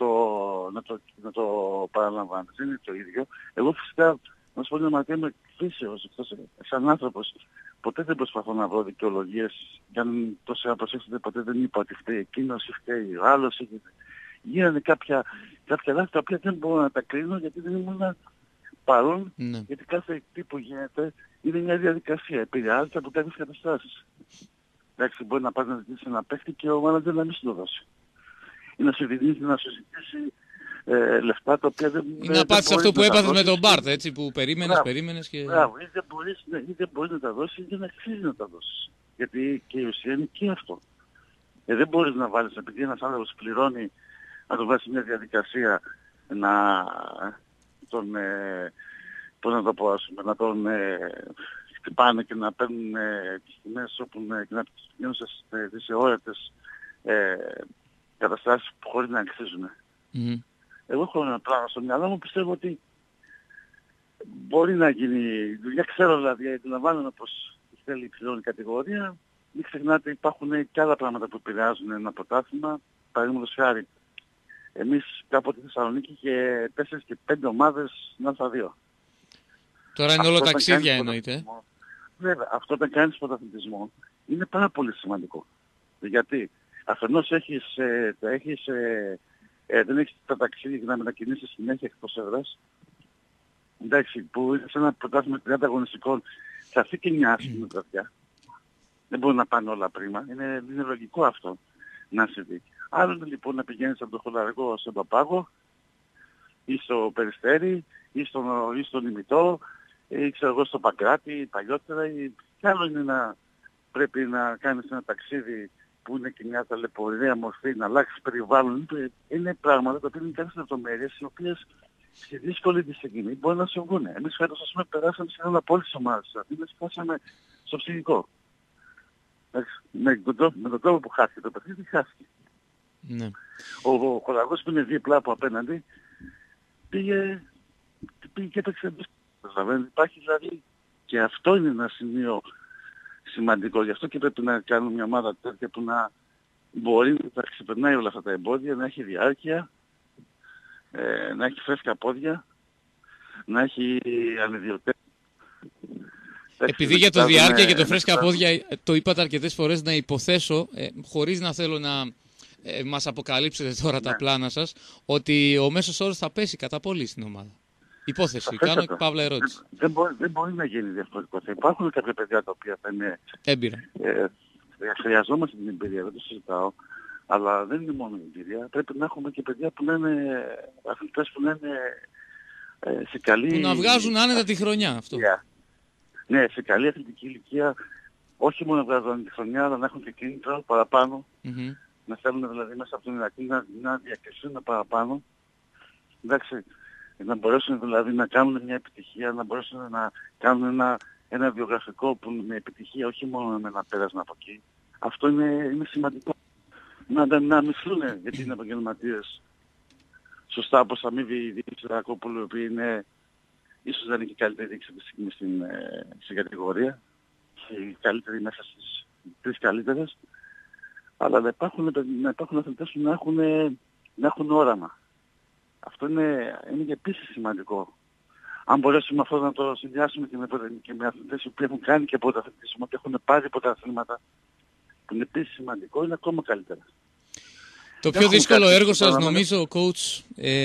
το παραλαμβάνεις. Δεν είναι το ίδιο. Εγώ φυσικά, να σου πω την αμαρτία μου εκφύσεως, σαν άνθρωπος, ποτέ δεν προσπαθώ να βρω δικαιολογίες. Και αν τόσο προσέξετε, ποτέ δεν είπα ότι φταίει εκείνος ή φταίει ο άλλος. Γίνανε κάποια λάθη τα οποία δεν μπορώ να τα κρίνω γιατί δεν ήμουν παρόν. Ναι. Γιατί κάθε τι που γίνεται είναι μια διαδικασία. Επηρεάζεται από κάποιες καταστάσεις. Εντάξει, μπορεί να πας να ζητήσει ένα παίχτη και ο μάνατζερ να μην σου το δώσει. Ή να σου ζητήσει λεφτά τα οποία δεν... Είναι να πάθεις αυτό που έπαθες με τον Μπάρτ, έτσι, που περίμενες και... Μπράβο, ή δεν μπορείς να τα δώσεις ή δεν αξίζει να τα δώσεις. Γιατί και η ουσία είναι και αυτό. Δεν μπορείς να βάλεις, επειδή ένας άνθρωπος πληρώνει, να τον βάζει μια διαδικασία να τον... πώς να το πω, να τον χτυπάνε και να παίρνουν τις τιμές όπου και να πηγαίνουν στις αιώρετες καταστάσεις που χωρίς να αξίζουν. Εγώ έχω ένα πράγμα στο μυαλό μου, πιστεύω ότι μπορεί να γίνει δουλειά. Ξέρω δηλαδή, αντιλαμβάνομαι πως θέλει υψηλότερη κατηγορία. Μην ξεχνάτε, υπάρχουν και άλλα πράγματα που επηρεάζουν ένα πρωτάθλημα. Παραδείγματος χάρη, εμείς κάποτε στη Θεσσαλονίκη είχε 4 και 5 ομάδες στην Α2. Τώρα είναι όλο ταξίδια εννοείται. Βέβαια, αυτό όταν κάνεις πρωταθλητισμό είναι πάρα πολύ σημαντικό. Γιατί αφενός δεν έχεις τα ταξίδια για να μετακινήσεις συνέχεια εκτός έδρας. Εντάξει, που είναι σε ένα πρωτάθλημα 30 αγωνιστικών, θα έρθει και μια άσχημη βραδιά. Δεν μπορεί να πάνε όλα πρίμα. Είναι λογικό αυτό να συμβεί. Άλλο λοιπόν να πηγαίνεις από το Χολαργό στον Παπάγο ή στο Περιστέρι ή στον Ημιτό ή ξέρω εγώ στο Παγκράτη παλιότερα, και άλλο είναι να πρέπει να κάνεις ένα ταξίδι που είναι και μια ταλαιπωρία μορφή, να αλλάξεις περιβάλλον. Είναι πράγματα τα οποία είναι κάποιες λεπτομέρειες οι οποίες στη δύσκολη τη στιγμή μπορεί να σου βγουν. Εμείς φέτος ας πούμε περάσαμε σχεδόν από όλες τις ομάδες. Εμείς φτάσαμε στο ψυχικό. Με τον τρόπο που χάθηκε το παιχνίδι, χάθηκε. Ναι. Ο Χολαργός που είναι δίπλα από απέναντι πήγε και έπαιξε εντός. Υπάρχει δηλαδή και αυτό είναι ένα σημείο σημαντικό. Γι' αυτό και πρέπει να κάνουμε μια ομάδα τέτοια που να μπορεί να ξεπερνάει όλα αυτά τα εμπόδια, να έχει διάρκεια, να έχει φρέσκα πόδια, να έχει ανιδιοτέλεια. Επειδή για το διάρκεια και το φρέσκα πόδια το είπατε αρκετές φορές, να υποθέσω, χωρίς να θέλω να μας αποκαλύψετε τώρα τα πλάνα σας, ότι ο μέσος όρος θα πέσει κατά πολύ στην ομάδα. Υπόθεση, κάνω και παύλα ερώτηση. Δεν μπορεί να γίνει διαφορετικό. Θα υπάρχουν κάποια παιδιά τα οποία θα είναι έμπειρα. Χρειαζόμαστε την εμπειρία, δεν το συζητάω. Αλλά δεν είναι μόνο η εμπειρία. Πρέπει να έχουμε και παιδιά που να είναι αθλητές που να είναι σε καλή... Που να βγάζουν άνετα τη χρονιά αυτό. Ναι, σε καλή αθλητική ηλικία, όχι μόνο να βγάζουν τη χρονιά, αλλά να έχουν και κίνητρα παραπάνω. Να θέλουν δηλαδή μέσα από τον Ηρακλή να διακριθούν παραπάνω. Εντάξει, να μπορέσουν δηλαδή να κάνουν μια επιτυχία, να μπορέσουν να κάνουν ένα βιογραφικό που με επιτυχία, όχι μόνο με ένα πέρασμα από εκεί. Αυτό είναι σημαντικό. Να μισθούν γιατί είναι επαγγελματίες σωστά όπως αμείβει η διοίκηση του Ρακόπουλου, η οποία είναι, ίσως δεν είναι και η καλύτερη διοίκηση αυτή τη στιγμή στην κατηγορία, και η καλύτερη μέσα στις τρεις καλύτερες, αλλά να υπάρχουν αθλητές που να έχουν όραμα. Αυτό είναι και επίσης σημαντικό. Αν μπορέσουμε αυτό να το συνδυάσουμε και με αθλητές που έχουν κάνει και πρωταθλητισμό και έχουν πάρει πρωταθλήματα, που είναι επίσης σημαντικό, είναι ακόμα καλύτερα. Το πιο δύσκολο έργο σας, νομίζω, coach,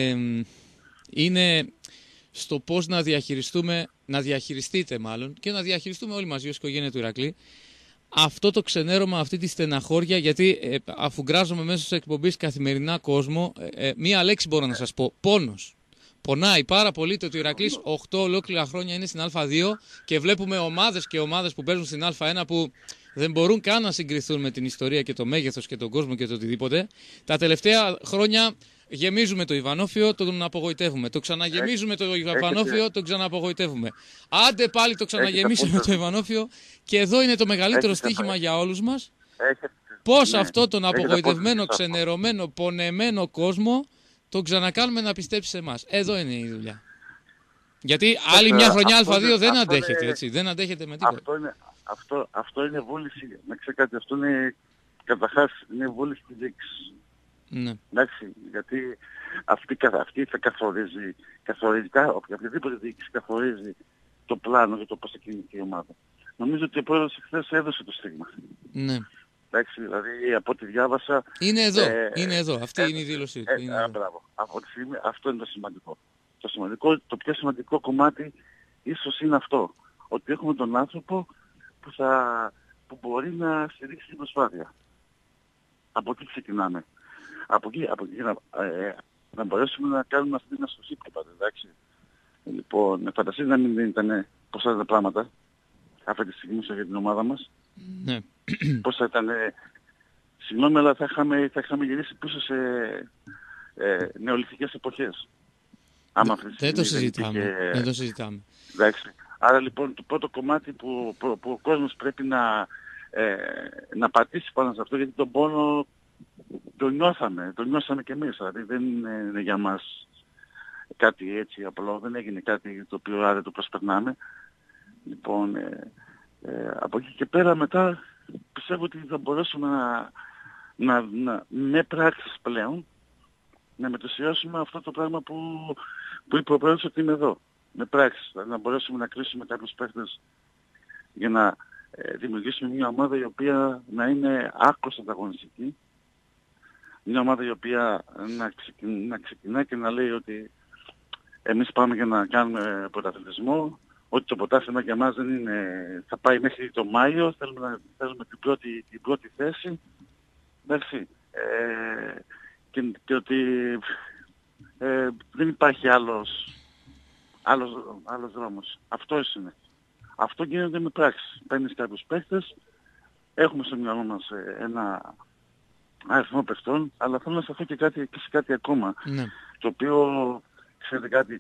είναι στο πώς να διαχειριστείτε μάλλον και να διαχειριστούμε όλοι μαζί ως οικογένεια του Ηρακλή αυτό το ξενέρωμα, αυτή τη στεναχώρια, γιατί αφού γκράζομαι μέσα στις εκπομπής καθημερινά κόσμο, μία λέξη μπορώ να σας πω, πόνος. Πονάει πάρα πολύ το ότι ο Ηρακλής 8 ολόκληρα χρόνια είναι στην Α2 και βλέπουμε ομάδες και ομάδες που παίζουν στην Α1 που δεν μπορούν καν να συγκριθούν με την ιστορία και το μέγεθος και τον κόσμο και το οτιδήποτε. Τα τελευταία χρόνια γεμίζουμε το Ιβανόφιο, τον απογοητεύουμε. Το ξαναγεμίζουμε το Ιβανόφιο, τον ξαναπογοητεύουμε. Άντε πάλι το ξαναγεμίσαμε το Ιβανόφιο και εδώ είναι το μεγαλύτερο στοίχημα για όλους μας. Πώς αυτό τον απογοητευμένο, ξενερωμένο, πονεμένο κόσμο τον ξανακάνουμε να πιστέψει σε εμάς. Εδώ είναι η δουλειά. Γιατί άλλη μια χρονιά Α2 δεν αντέχετε, έτσι. Δεν αντέχετε με τίποτα. Αυτό είναι βούληση. Να ξέρετε κάτι, αυτό είναι καταρχάς είναι βούληση της διοίκησης. Ναι. Εντάξει, γιατί αυτή θα καθορίζει οποιαδήποτε διοίκηση καθορίζει το πλάνο για το πώς θα κινηθεί η ομάδα. Νομίζω ότι ο πρόεδρος χθες έδωσε το στίγμα. Ναι. Εντάξει, δηλαδή από ό,τι διάβασα... Είναι εδώ. Αυτή είναι η δήλωσή του. Μπράβο. Από τη στιγμή αυτό είναι το σημαντικό. Το πιο σημαντικό κομμάτι ίσως είναι αυτό. Ότι έχουμε τον άνθρωπο που μπορεί να στηρίξει την προσπάθεια. Από εκεί ξεκινάμε. Από εκεί να μπορέσουμε να κάνουμε αυτή την αστοχή που είπατε, εντάξει. Λοιπόν, φανταστείτε να μην ήταν πόσα τα πράγματα αυτή τη στιγμή για την ομάδα μας. Ναι. Πώς θα ήταν... Συγγνώμη, αλλά θα είχαμε γυρίσει πίσω σε νεολιθικές εποχές. Δεν το συζητάμε. Εντάξει. Άρα λοιπόν το πρώτο κομμάτι που ο κόσμος πρέπει να πατήσει πάνω σε αυτό, γιατί τον πόνο το νιώσαμε κι εμείς. Δηλαδή δεν είναι για μας κάτι έτσι απλό, δεν έγινε κάτι το οποίο άρα το προσπερνάμε. Λοιπόν, από εκεί και πέρα μετά πιστεύω ότι θα μπορέσουμε με πράξεις πλέον να μετουσιάσουμε αυτό το πράγμα που είπε ο πρόεδρος ότι είναι εδώ. Με πράξεις, δηλαδή να μπορέσουμε να κρίσουμε κάποιους παίχτες για να δημιουργήσουμε μια ομάδα η οποία να είναι άκρως ανταγωνιστική, μια ομάδα η οποία να ξεκινάει και να λέει ότι εμείς πάμε για να κάνουμε πρωταθλητισμό, ότι το πρωτάθλημα για μας δεν είναι, θα πάει μέχρι το Μάιο, θέλουμε την πρώτη θέση, εντάξει, και ότι δεν υπάρχει άλλος δρόμος. Αυτό είναι. Αυτό γίνεται με πράξη. Παίρνεις κάποιους παίχτες, έχουμε στο μυαλό μας ένα αριθμό παιχτών, αλλά θέλω να σταθώ και σε κάτι ακόμα. Ναι. Το οποίο, ξέρετε κάτι,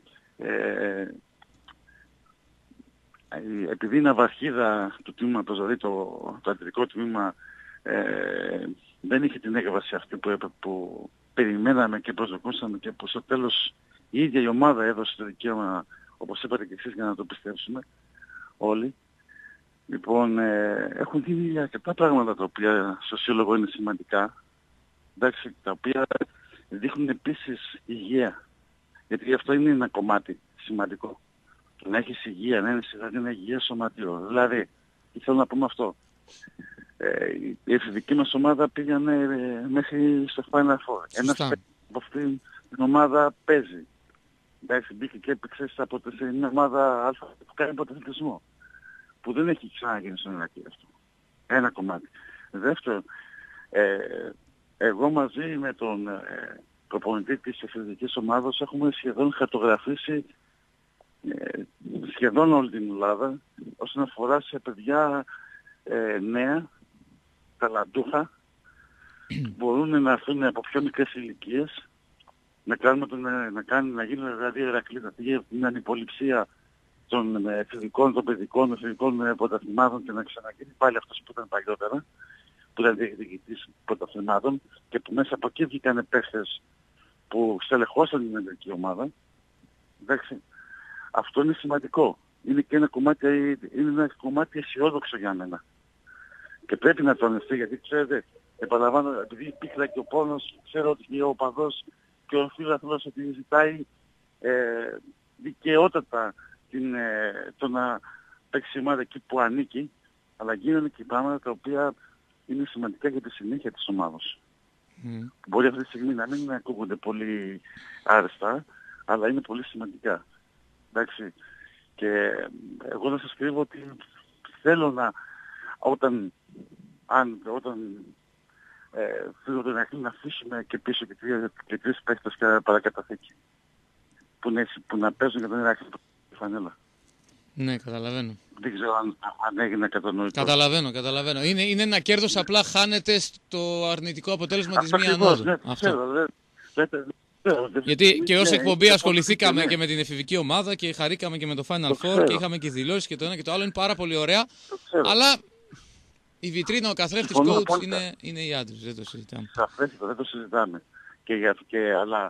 επειδή είναι αβαρχίδα του τμήματος, δηλαδή το αντιδικό τμήμα δεν είχε την έκβαση αυτή που περιμέναμε και προσδοκούσαμε και που στο τέλος η ίδια η ομάδα έδωσε το δικαίωμα, όπως είπατε και εσείς, για να το πιστέψουμε όλοι. Λοιπόν, έχουν γίνει αρκετά πράγματα τα οποία στο σύλλογο είναι σημαντικά, εντάξει, τα οποία δείχνουν επίσης υγεία, γιατί αυτό είναι ένα κομμάτι σημαντικό. Το να έχεις υγεία, να είναι ένα υγεία σωματείο. Δηλαδή, τι θέλω να πούμε αυτό. Η εφηβική μας ομάδα πήγανε μέχρι στο Final Four. Ένας από αυτήν την ομάδα παίζει. Εντάξει, μπήκε και έπαιξε σε μια ομάδα αλφα που κάνει πρωταθλητισμό. Που δεν έχει ξαναγίνει στον Ηρακλή αυτό. Ένα κομμάτι. Δεύτερον, Εγώ μαζί με τον προπονητή της εθνικής ομάδας έχουμε σχεδόν χαρτογραφήσει σχεδόν όλη την Ελλάδα όσον αφορά σε παιδιά νέα, ταλαντούχα, μπορούν να έρθουν από πιο μικρές ηλικίες, να γίνουν δηλαδή την ανυποληψία των εθνικών, των παιδικών, εθνικών πρωταθλημάτων και να ξαναγίνει πάλι αυτός που ήταν παλιότερα, που ήταν διεκδικητής πρωταθλημάτων και που μέσα από εκεί βγήκαν παίχτες που στελεχώσαν την εθνική ομάδα. Εντάξει, αυτό είναι σημαντικό. Είναι και ένα κομμάτι αισιόδοξο για μένα. Και πρέπει να τονιστεί, γιατί ξέρετε, επαναλαμβάνω, επειδή πήχλα και ο πόνος, ξέρω ότι ο οπαδός και ο φίλαθλος ότι ζητάει δικαιότατα το να παίξει η ομάδα εκεί που ανήκει, αλλά γίνονται και πράγματα τα οποία είναι σημαντικά για τη συνέχεια της ομάδας. Μπορεί αυτή τη στιγμή να μην ακούγονται πολύ άρεστα, αλλά είναι πολύ σημαντικά. Εντάξει. Και εγώ να σας κρύβω ότι θέλω να, όταν θέλω να αφήσουμε και πίσω και τρεις παίκτες και παρακαταθήκη που να παίζουν για τον Ηράκλειο φανέλα. Ναι, καταλαβαίνω. Δεν ξέρω αν έγινε κατανοητό. Καταλαβαίνω. Είναι ένα κέρδος, απλά χάνεται στο αρνητικό αποτέλεσμα της μία ανόδου. Ναι, γιατί και ως εκπομπή ασχοληθήκαμε και με την εφηβική ομάδα και χαρήκαμε και με το Final Four και είχαμε και δηλώσεις και το ένα και το άλλο. Είναι πάρα πολύ ωραία. Αλλά η βιτρίνα, ο καθρέφτης coach είναι οι άντρες. Δεν το συζητάμε. Δεν το συζητάμε. Αλλά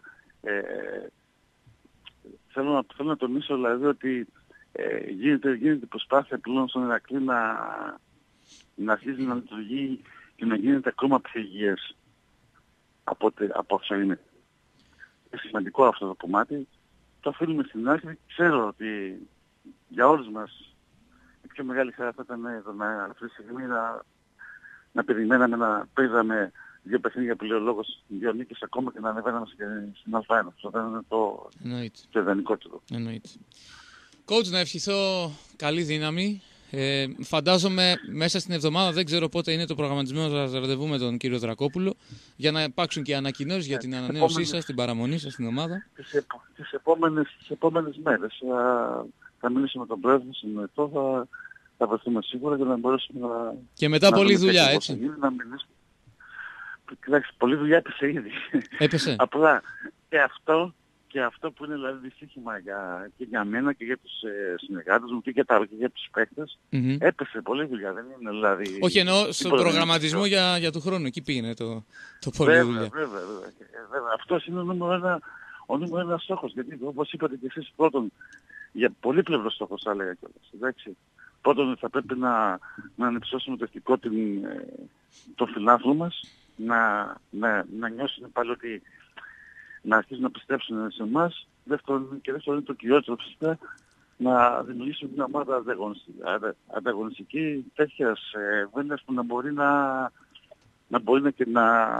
θέλω να τονίσω δηλαδή ότι γίνεται προσπάθεια πλέον στον Ηρακλή να αρχίζει να λειτουργεί και να γίνεται ακόμα πιο υγιές από όσο είναι. Είναι σημαντικό αυτό το κομμάτι. Το αφήνουμε στην άκρη. Ξέρω ότι για όλους μας η πιο μεγάλη χαρά θα ήταν αυτή τη στιγμή να περιμέναμε να παίζαμε 2 παιχνίδια που λέει ο λόγος, 2 νίκες ακόμα και να ανεβαίναμε στην Α1. Αυτό δεν είναι το ιδανικότερο. Εννοείται. Coach, να ευχηθώ καλή δύναμη. Φαντάζομαι μέσα στην εβδομάδα, δεν ξέρω πότε είναι το προγραμματισμένο σας ραντεβού με τον κύριο Δρακόπουλο, για να υπάρξουν και ανακοινώσεις για την ανανέωσή σας, την παραμονή σας στην ομάδα. Τις επόμενες μέρες θα μιλήσω με τον πρόεδρο, συνεννοηθώ, θα βρεθούμε σίγουρα για να μπορέσουμε να... Και μετά πολλή δουλειά, έτσι. Κοιτάξτε, πολλή δουλειά έπεσε ήδη. Έπεσε. Απλά και αυτό που είναι δηλαδή δυστύχημα και για μένα και για τους συνεργάτες μου και για τους παίκτες, έπεσε πολλή δουλειά, δεν είναι δηλαδή... Όχι, εννοώ στον προγραμματισμό για του χρόνου, εκεί πήγαινε το πολλή δουλειά. Βέβαια. Αυτός είναι ο νούμερο ένα στόχος, γιατί όπως είπατε και εσείς πρώτον, για πολύπλευρο στόχος θα έλεγα κιόλας, εντάξει. Πρώτον θα πρέπει να ανυψώσουμε το ευτικό το φιλάθλο μας, να νιώσουν πάλι ότι να αρχίσουν να πιστέψουν σε εμάς. Δεύτερον είναι το κυριότερο φυσικά, να δημιουργήσουμε μια ομάδα ανταγωνιστική τέτοιας βέλειας που να μπορεί και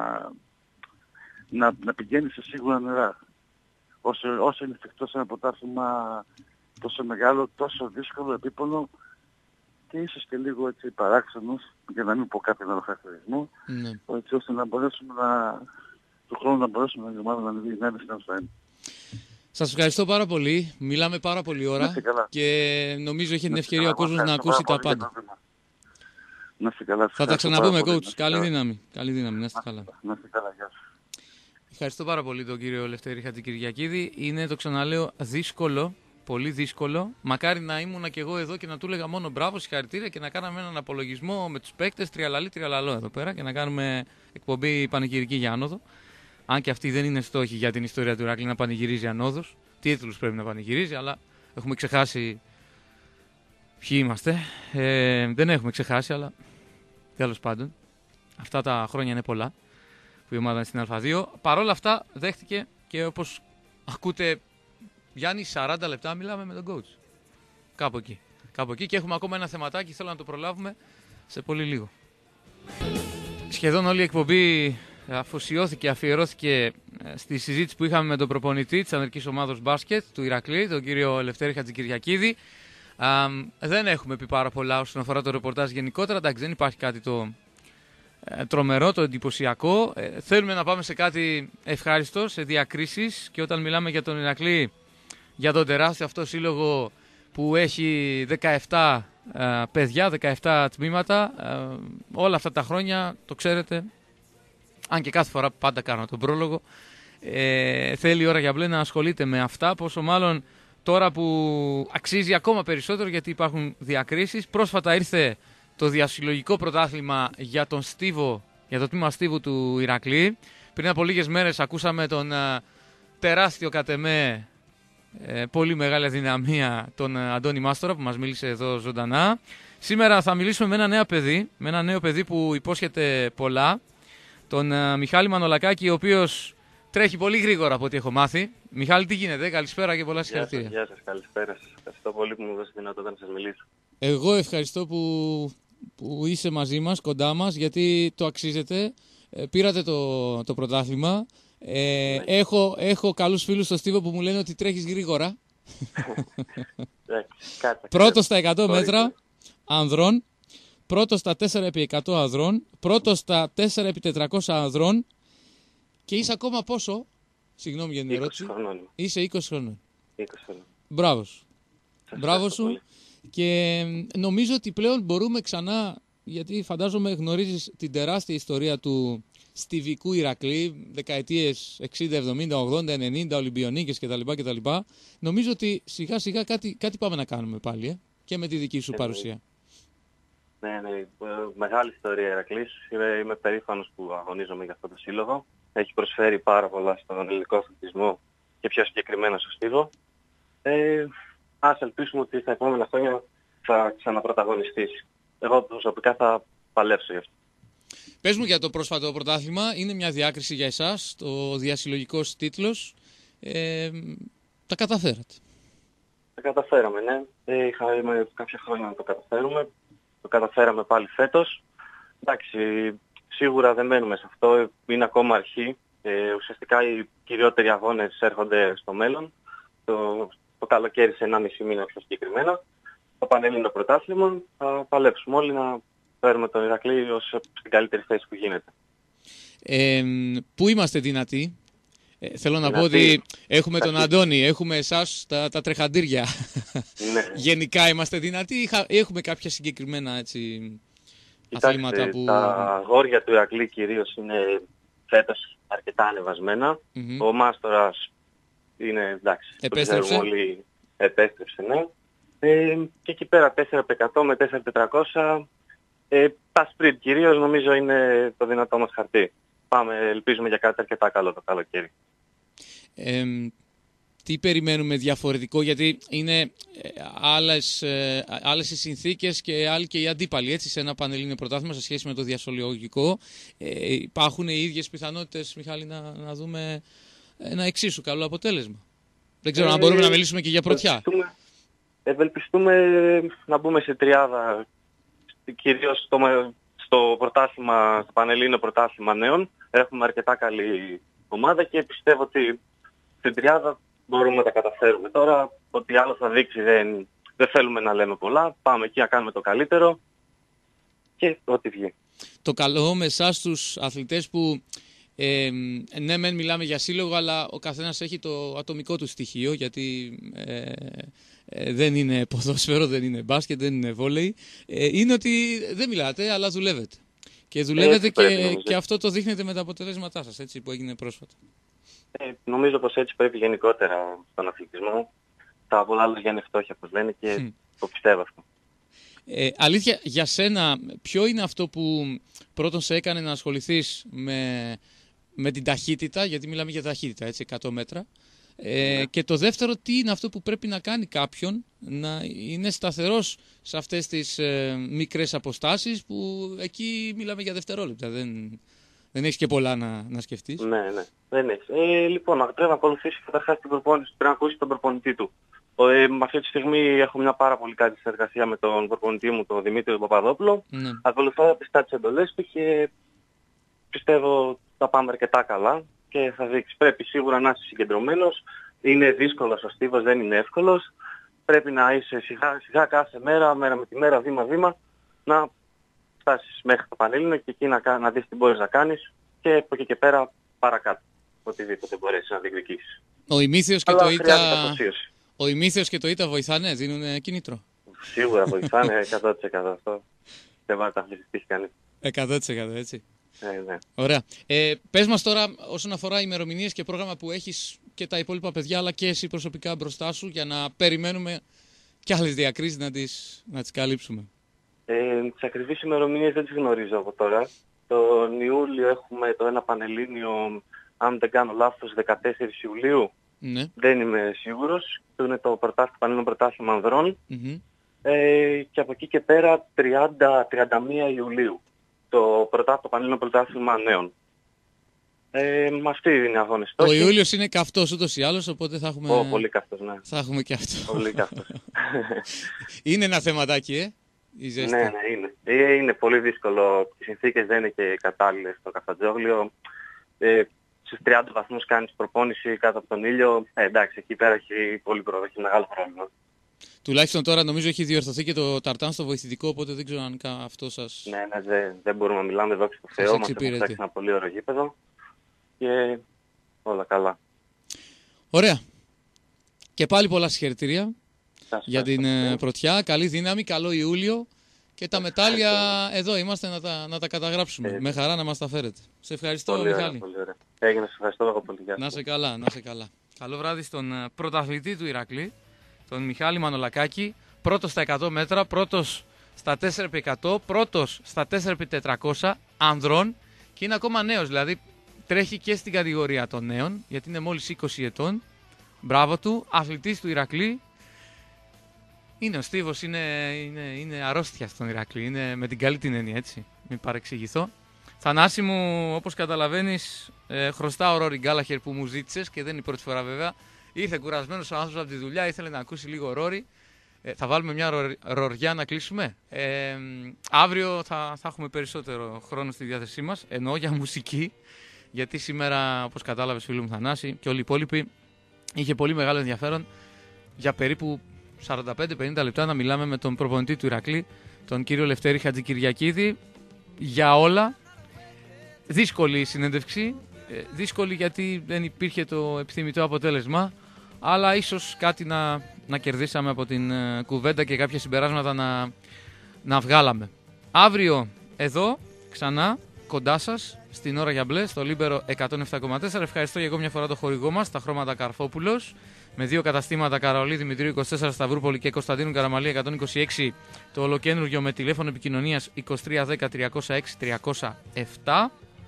να πηγαίνει σε σίγουρα νερά. Όσο είναι εφικτό σε ένα πρωτάθλημα τόσο μεγάλο, τόσο δύσκολο, επίπονο και ίσως και λίγο έτσι παράξενος, για να μην πω κάποιον άλλο χαρακτηρισμό, έτσι ώστε να μπορέσουμε του χρόνου να μπορέσουμε η ομάδα να είναι στην Α1. Σας ευχαριστώ πάρα πολύ. Μιλάμε πάρα πολύ ώρα και νομίζω έχει την ευκαιρία ο κόσμος να ακούσει τα πάντα. Να είστε καλά. Θα τα ξαναπούμε, coach. Καλή δύναμη. Να είστε καλά. Να είστε καλά. Γεια σας. Ευχαριστώ πάρα πολύ τον κύριο Λευτέρη Χατζικυριακίδη. Είναι, το ξαναλέω, δύσκολο. Πολύ δύσκολο. Μακάρι να ήμουνα κι εγώ εδώ και να του έλεγα μόνο μπράβο, συγχαρητήρια και να κάναμε έναν απολογισμό με τους παίκτες τριαλαλό εδώ πέρα και να κάνουμε εκπομπή πανηγυρική για άνοδο. Αν και αυτή δεν είναι στόχη για την ιστορία του Ηράκλειο να πανηγυρίζει ανόδους. Τίτλους πρέπει να πανηγυρίζει, αλλά έχουμε ξεχάσει ποιοι είμαστε. Δεν έχουμε ξεχάσει, αλλά τέλος πάντων. Αυτά τα χρόνια είναι πολλά που η ομάδα είναι στην Α2. Παρ' όλα αυτά δέχτηκε και όπως ακούτε, Γιάννη, 40 λεπτά μιλάμε με τον coach. Κάπου εκεί και έχουμε ακόμα ένα θεματάκι, θέλω να το προλάβουμε σε πολύ λίγο. Σχεδόν όλη η εκπομπή αφιερώθηκε στη συζήτηση που είχαμε με τον προπονητή της ανδρικής ομάδος μπάσκετ του Ηρακλή, τον κύριο Λευτέρη Χατζικυριακίδη. Δεν έχουμε πει πάρα πολλά όσον αφορά το ρεπορτάζ γενικότερα. Εντάξει, δεν υπάρχει κάτι το τρομερό, το εντυπωσιακό. Θέλουμε να πάμε σε κάτι ευχάριστο, σε διακρίσεις, και όταν μιλάμε για τον Ηρακλή, για τον τεράστιο αυτό σύλλογο που έχει 17 παιδιά, 17 τμήματα, όλα αυτά τα χρόνια, το ξέρετε, αν και κάθε φορά πάντα κάνω τον πρόλογο, θέλει η ώρα για μπλε να ασχολείται με αυτά, πόσο μάλλον τώρα που αξίζει ακόμα περισσότερο γιατί υπάρχουν διακρίσεις. Πρόσφατα ήρθε το διασυλλογικό πρωτάθλημα για τον Στίβο, για το τμήμα Στίβου του Ηρακλή. Πριν από λίγες μέρες ακούσαμε τον τεράστιο κατ' εμέ, πολύ μεγάλη αδυναμία, τον Αντώνη Μάστορα που μας μίλησε εδώ ζωντανά. Σήμερα θα μιλήσουμε με ένα νέο παιδί που υπόσχεται πολλά, τον Μιχάλη Μανολακάκη, ο οποίος τρέχει πολύ γρήγορα από ό,τι έχω μάθει. Μιχάλη, τι γίνεται, καλησπέρα και πολλά συγχαρητήρια. Γεια σας, καλησπέρα σας. Ευχαριστώ πολύ που μου δώσετε δυνατότητα να σας μιλήσω. Εγώ ευχαριστώ που είσαι μαζί μας, κοντά μας, γιατί το αξίζετε. Πήρατε το πρωτάθλημα. Έχω καλούς φίλους στο Στίβο που μου λένε ότι τρέχεις γρήγορα. Πρώτος στα 100 μέτρα ανδρών, πρώτος στα 4x100 ανδρών, πρώτος στα 4x400 ανδρών, και είσαι ακόμα πόσο? Συγγνώμη για την ερώτηση. Είσαι 20 χρόνων. 20 χρόνων. Μπράβο σου. Και νομίζω ότι πλέον μπορούμε ξανά, γιατί φαντάζομαι γνωρίζεις την τεράστια ιστορία του στιβικού Ηρακλή, δεκαετίες 60, 70, 80, 90, Ολυμπιονίκες κτλ. Νομίζω ότι σιγά σιγά κάτι πάμε να κάνουμε πάλι, και με τη δική σου παρουσία. Ναι, μεγάλη ιστορία Ηρακλής. Είμαι περήφανος που αγωνίζομαι για αυτό το σύλλογο. Έχει προσφέρει πάρα πολλά στον ελληνικό αθλητισμό και πιο συγκεκριμένα στο Στίβο. Ας ελπίσουμε ότι στα επόμενα χρόνια θα ξαναπρωταγωνιστήσει. Εγώ προσωπικά θα παλέψω γι' αυτό. Πες μου για το πρόσφατο πρωτάθλημα. Είναι μια διάκριση για εσάς, το διασυλλογικός τίτλος. Τα καταφέρατε. Τα καταφέραμε, ναι. Είχαμε κάποια χρόνια να το καταφέρουμε. Το καταφέραμε πάλι φέτος. Εντάξει, σίγουρα δεν μένουμε σε αυτό. Είναι ακόμα αρχή. Ουσιαστικά οι κυριότεροι αγώνες έρχονται στο μέλλον. Το καλοκαίρι σε 1,5 μήνα πιο συγκεκριμένα. Το Πανελλήνιο πρωτάθλημα. Θα παλέψουμε όλοι να φέρουμε τον Ηρακλή στην καλύτερη θέση που γίνεται. Πού είμαστε δυνατοί? Θέλω να πω ότι έχουμε τον Αντώνη, έχουμε εσάς τα τρεχαντήρια. Ναι. Γενικά είμαστε δυνατοί ή έχουμε κάποια συγκεκριμένα αθλήματα που... Τα αγόρια του Ηρακλή κυρίως είναι φέτος αρκετά ανεβασμένα. Ο Μάστορας είναι, εντάξει, επέστρεψε. Όλοι, επέστρεψε, ναι. Και εκεί πέρα 4x100 με 4x400. Τα sprint κυρίως νομίζω είναι το δυνατό μας χαρτί. Ελπίζουμε για κάτι αρκετά καλό το καλοκαίρι. Τι περιμένουμε διαφορετικό, γιατί είναι άλλες οι συνθήκες και άλλοι και οι αντίπαλοι, έτσι, σε ένα Πανελλήνιο πρωτάθλημα σε σχέση με το διασυλλογικό. Υπάρχουν οι ίδιες πιθανότητες, Μιχάλη, να δούμε ένα εξίσου καλό αποτέλεσμα? Δεν ξέρω αν μπορούμε να μιλήσουμε και για πρωτιά. Ευελπιστούμε να μπούμε σε τριάδα, κυρίως στο πρωτάθλημα, στο Πανελλήνιο πρωτάθλημα νέων. Έχουμε αρκετά καλή ομάδα και πιστεύω ότι στην τριάδα μπορούμε να τα καταφέρουμε. Τώρα, ό,τι άλλο θα δείξει δεν θέλουμε να λέμε πολλά. Πάμε εκεί να κάνουμε το καλύτερο και ό,τι βγει. Το καλό με εσάς τους αθλητές που ναι μεν μιλάμε για σύλλογο, αλλά ο καθένας έχει το ατομικό του στοιχείο, γιατί δεν είναι ποδόσφαιρο, δεν είναι μπάσκετ, δεν είναι βόλεϊ. Είναι ότι δεν μιλάτε, αλλά δουλεύετε. Και δουλεύετε και αυτό το δείχνετε με τα αποτελέσματά σας, έτσι, που έγινε πρόσφατα. Νομίζω πως έτσι πρέπει γενικότερα στον αθλητισμό. Τα πολλά λόγια είναι φτώχεια, όπως λένε, και το πιστεύω αυτό. Αλήθεια, για σένα, ποιο είναι αυτό που πρώτον σε έκανε να ασχοληθείς με την ταχύτητα, γιατί μιλάμε για ταχύτητα, έτσι, 100 μέτρα. Και το δεύτερο, τι είναι αυτό που πρέπει να κάνει κάποιον να είναι σταθερός σε αυτές τις μικρές αποστάσεις, που εκεί μιλάμε για δευτερόλεπτα, δεν έχεις και πολλά να σκεφτείς. Ναι, δεν έχεις. Λοιπόν, πρέπει να ακολουθήσει καταρχάς την προπόνηση, πρέπει να ακούσει τον προπονητή του. Αυτή τη στιγμή έχω μια πάρα πολύ καλή συνεργασία με τον προπονητή μου, τον Δημήτρη Παπαδόπουλο. Ναι. Ακολουθώ πιστά τις εντολές του και πιστεύω θα πάμε αρκετά καλά και θα δείξει. Πρέπει σίγουρα να είσαι συγκεντρωμένος. Είναι δύσκολος ο Στίβος, δεν είναι εύκολος. Πρέπει να είσαι σιγά κάθε μέρα, μέρα με τη μέρα, βήμα-βήμα, να φτάσεις μέχρι το Πανελλήνιο και εκεί να δεις τι μπορείς να κάνεις και από εκεί και πέρα παρακάτω. Οτιδήποτε μπορέσεις να διεκδικήσεις. Ο Ημίθειος και το ΙΤΑ βοηθάνε, δίνουν κίνητρο. Σίγουρα βοηθάνε 100% αυτό. Δεν va να τα αμφισβητήσει κανείς. 100% έτσι. Ναι. Ωραία. Πες μας τώρα όσον αφορά ημερομηνίες και πρόγραμμα που έχεις και τα υπόλοιπα παιδιά, αλλά και εσύ προσωπικά μπροστά σου, για να περιμένουμε και άλλες διακρίσεις να τις καλύψουμε. Τις ακριβείς ημερομηνίες δεν τις γνωρίζω από τώρα. Τον Ιούλιο έχουμε το ένα Πανελλήνιο, αν δεν κάνω λάθος, 14 Ιουλίου. Ναι. Δεν είμαι σίγουρος. Το είναι το Πανελλήνιο Πρωτάθλημα Ανδρών. Και από εκεί και πέρα 30-31 Ιουλίου. Το Πανελλήνιο Πρωτάθλημα Νέων. Με αυτή είναι οι αγώνες. Ο Ιούλιος είναι καυτός ούτως ή άλλως, οπότε θα έχουμε... πολύ καυτός, ναι. Θα έχουμε και αυτό. Πολύ καυτός. Είναι ένα θεματάκι, η ζέστη. Ναι, είναι. Είναι πολύ δύσκολο. Οι συνθήκες δεν είναι και κατάλληλες στο Καφτατζόγλιο. Στους 30 βαθμούς κάνεις προπόνηση κάτω από τον ήλιο. Εντάξει, εκεί πέρα έχει μεγάλο πρόβλημα. Τουλάχιστον τώρα νομίζω έχει διορθωθεί και το ταρτάν στο βοηθητικό, οπότε δεν ξέρω αν αυτό σας... Ναι, δεν μπορούμε να μιλάμε, δόξα τω Θεώ. Μας έχουμε φτιάξει ένα πολύ ωραίο γήπεδο και όλα καλά. Ωραία. Και πάλι πολλά συγχαρητήρια για την πρωτιά. Καλή δύναμη, καλό Ιούλιο και τα μετάλλια εδώ είμαστε να τα καταγράψουμε. Με χαρά να μας τα φέρετε. Σε ευχαριστώ, Μιχάλη. Πολύ ωραία. Έγινε, σε ευχαριστώ πολύ. Να σε καλά, να σε καλά. Καλό βράδυ στον πρωταθλητή του Ηρακλή, τον Μιχάλη Μανολακάκη, πρώτος στα 100 μέτρα, πρώτος στα 4x100, πρώτος στα 4x400 ανδρών και είναι ακόμα νέος, δηλαδή τρέχει και στην κατηγορία των νέων, γιατί είναι μόλις 20 ετών. Μπράβο του, αθλητής του Ηρακλή. Είναι ο Στίβος, είναι αρρώστια στον Ηρακλή, είναι με την καλή την έννοια, έτσι, μην παρεξηγηθώ. Θανάση μου, όπως καταλαβαίνεις, χρωστάω Ρόρι Γκάλαχερ που μου ζήτησες και δεν είναι η πρώτη φορά βέβαια. Ήρθε κουρασμένος ο άνθρωπος από τη δουλειά, ήθελε να ακούσει λίγο Ρόρι. Θα βάλουμε μια ροριά να κλείσουμε. Αύριο θα έχουμε περισσότερο χρόνο στη διάθεσή μας, εννοώ για μουσική. Γιατί σήμερα, όπως κατάλαβες φίλου μου Θανάση και όλοι οι υπόλοιποι, είχε πολύ μεγάλο ενδιαφέρον για περίπου 45-50 λεπτά να μιλάμε με τον προπονητή του Ηρακλή, τον κύριο Λευτέρη Χατζικυριακίδη, για όλα. Δύσκολη συνέντευξη, δύσκολη γιατί δεν υπήρχε το επιθυμητό αποτέλεσμα, αλλά ίσως κάτι να κερδίσαμε από την κουβέντα και κάποια συμπεράσματα να βγάλαμε. Αύριο εδώ, ξανά, κοντά σας, στην ώρα για μπλε, στο Λίμπερο 107,4. Ευχαριστώ για ακόμη μια φορά το χορηγό μας, τα χρώματα Καρφόπουλος, με δύο καταστήματα, Καραολί Δημητρίου 24 Σταυρούπολη και Κωνσταντίνου Καραμαλία 126, το ολοκένουργιο με τηλέφωνο επικοινωνίας 2310 306 307.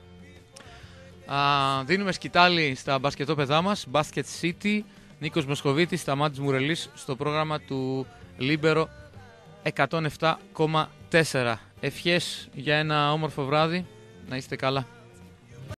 Δίνουμε σκητάλη στα μπασκετόπεδά μας, Basket City, Νίκος Μοσχοβίτης, Σταμάτης Μουρελής, στο πρόγραμμα του Λίμπερο 107,4. Ευχές για ένα όμορφο βράδυ, να είστε καλά.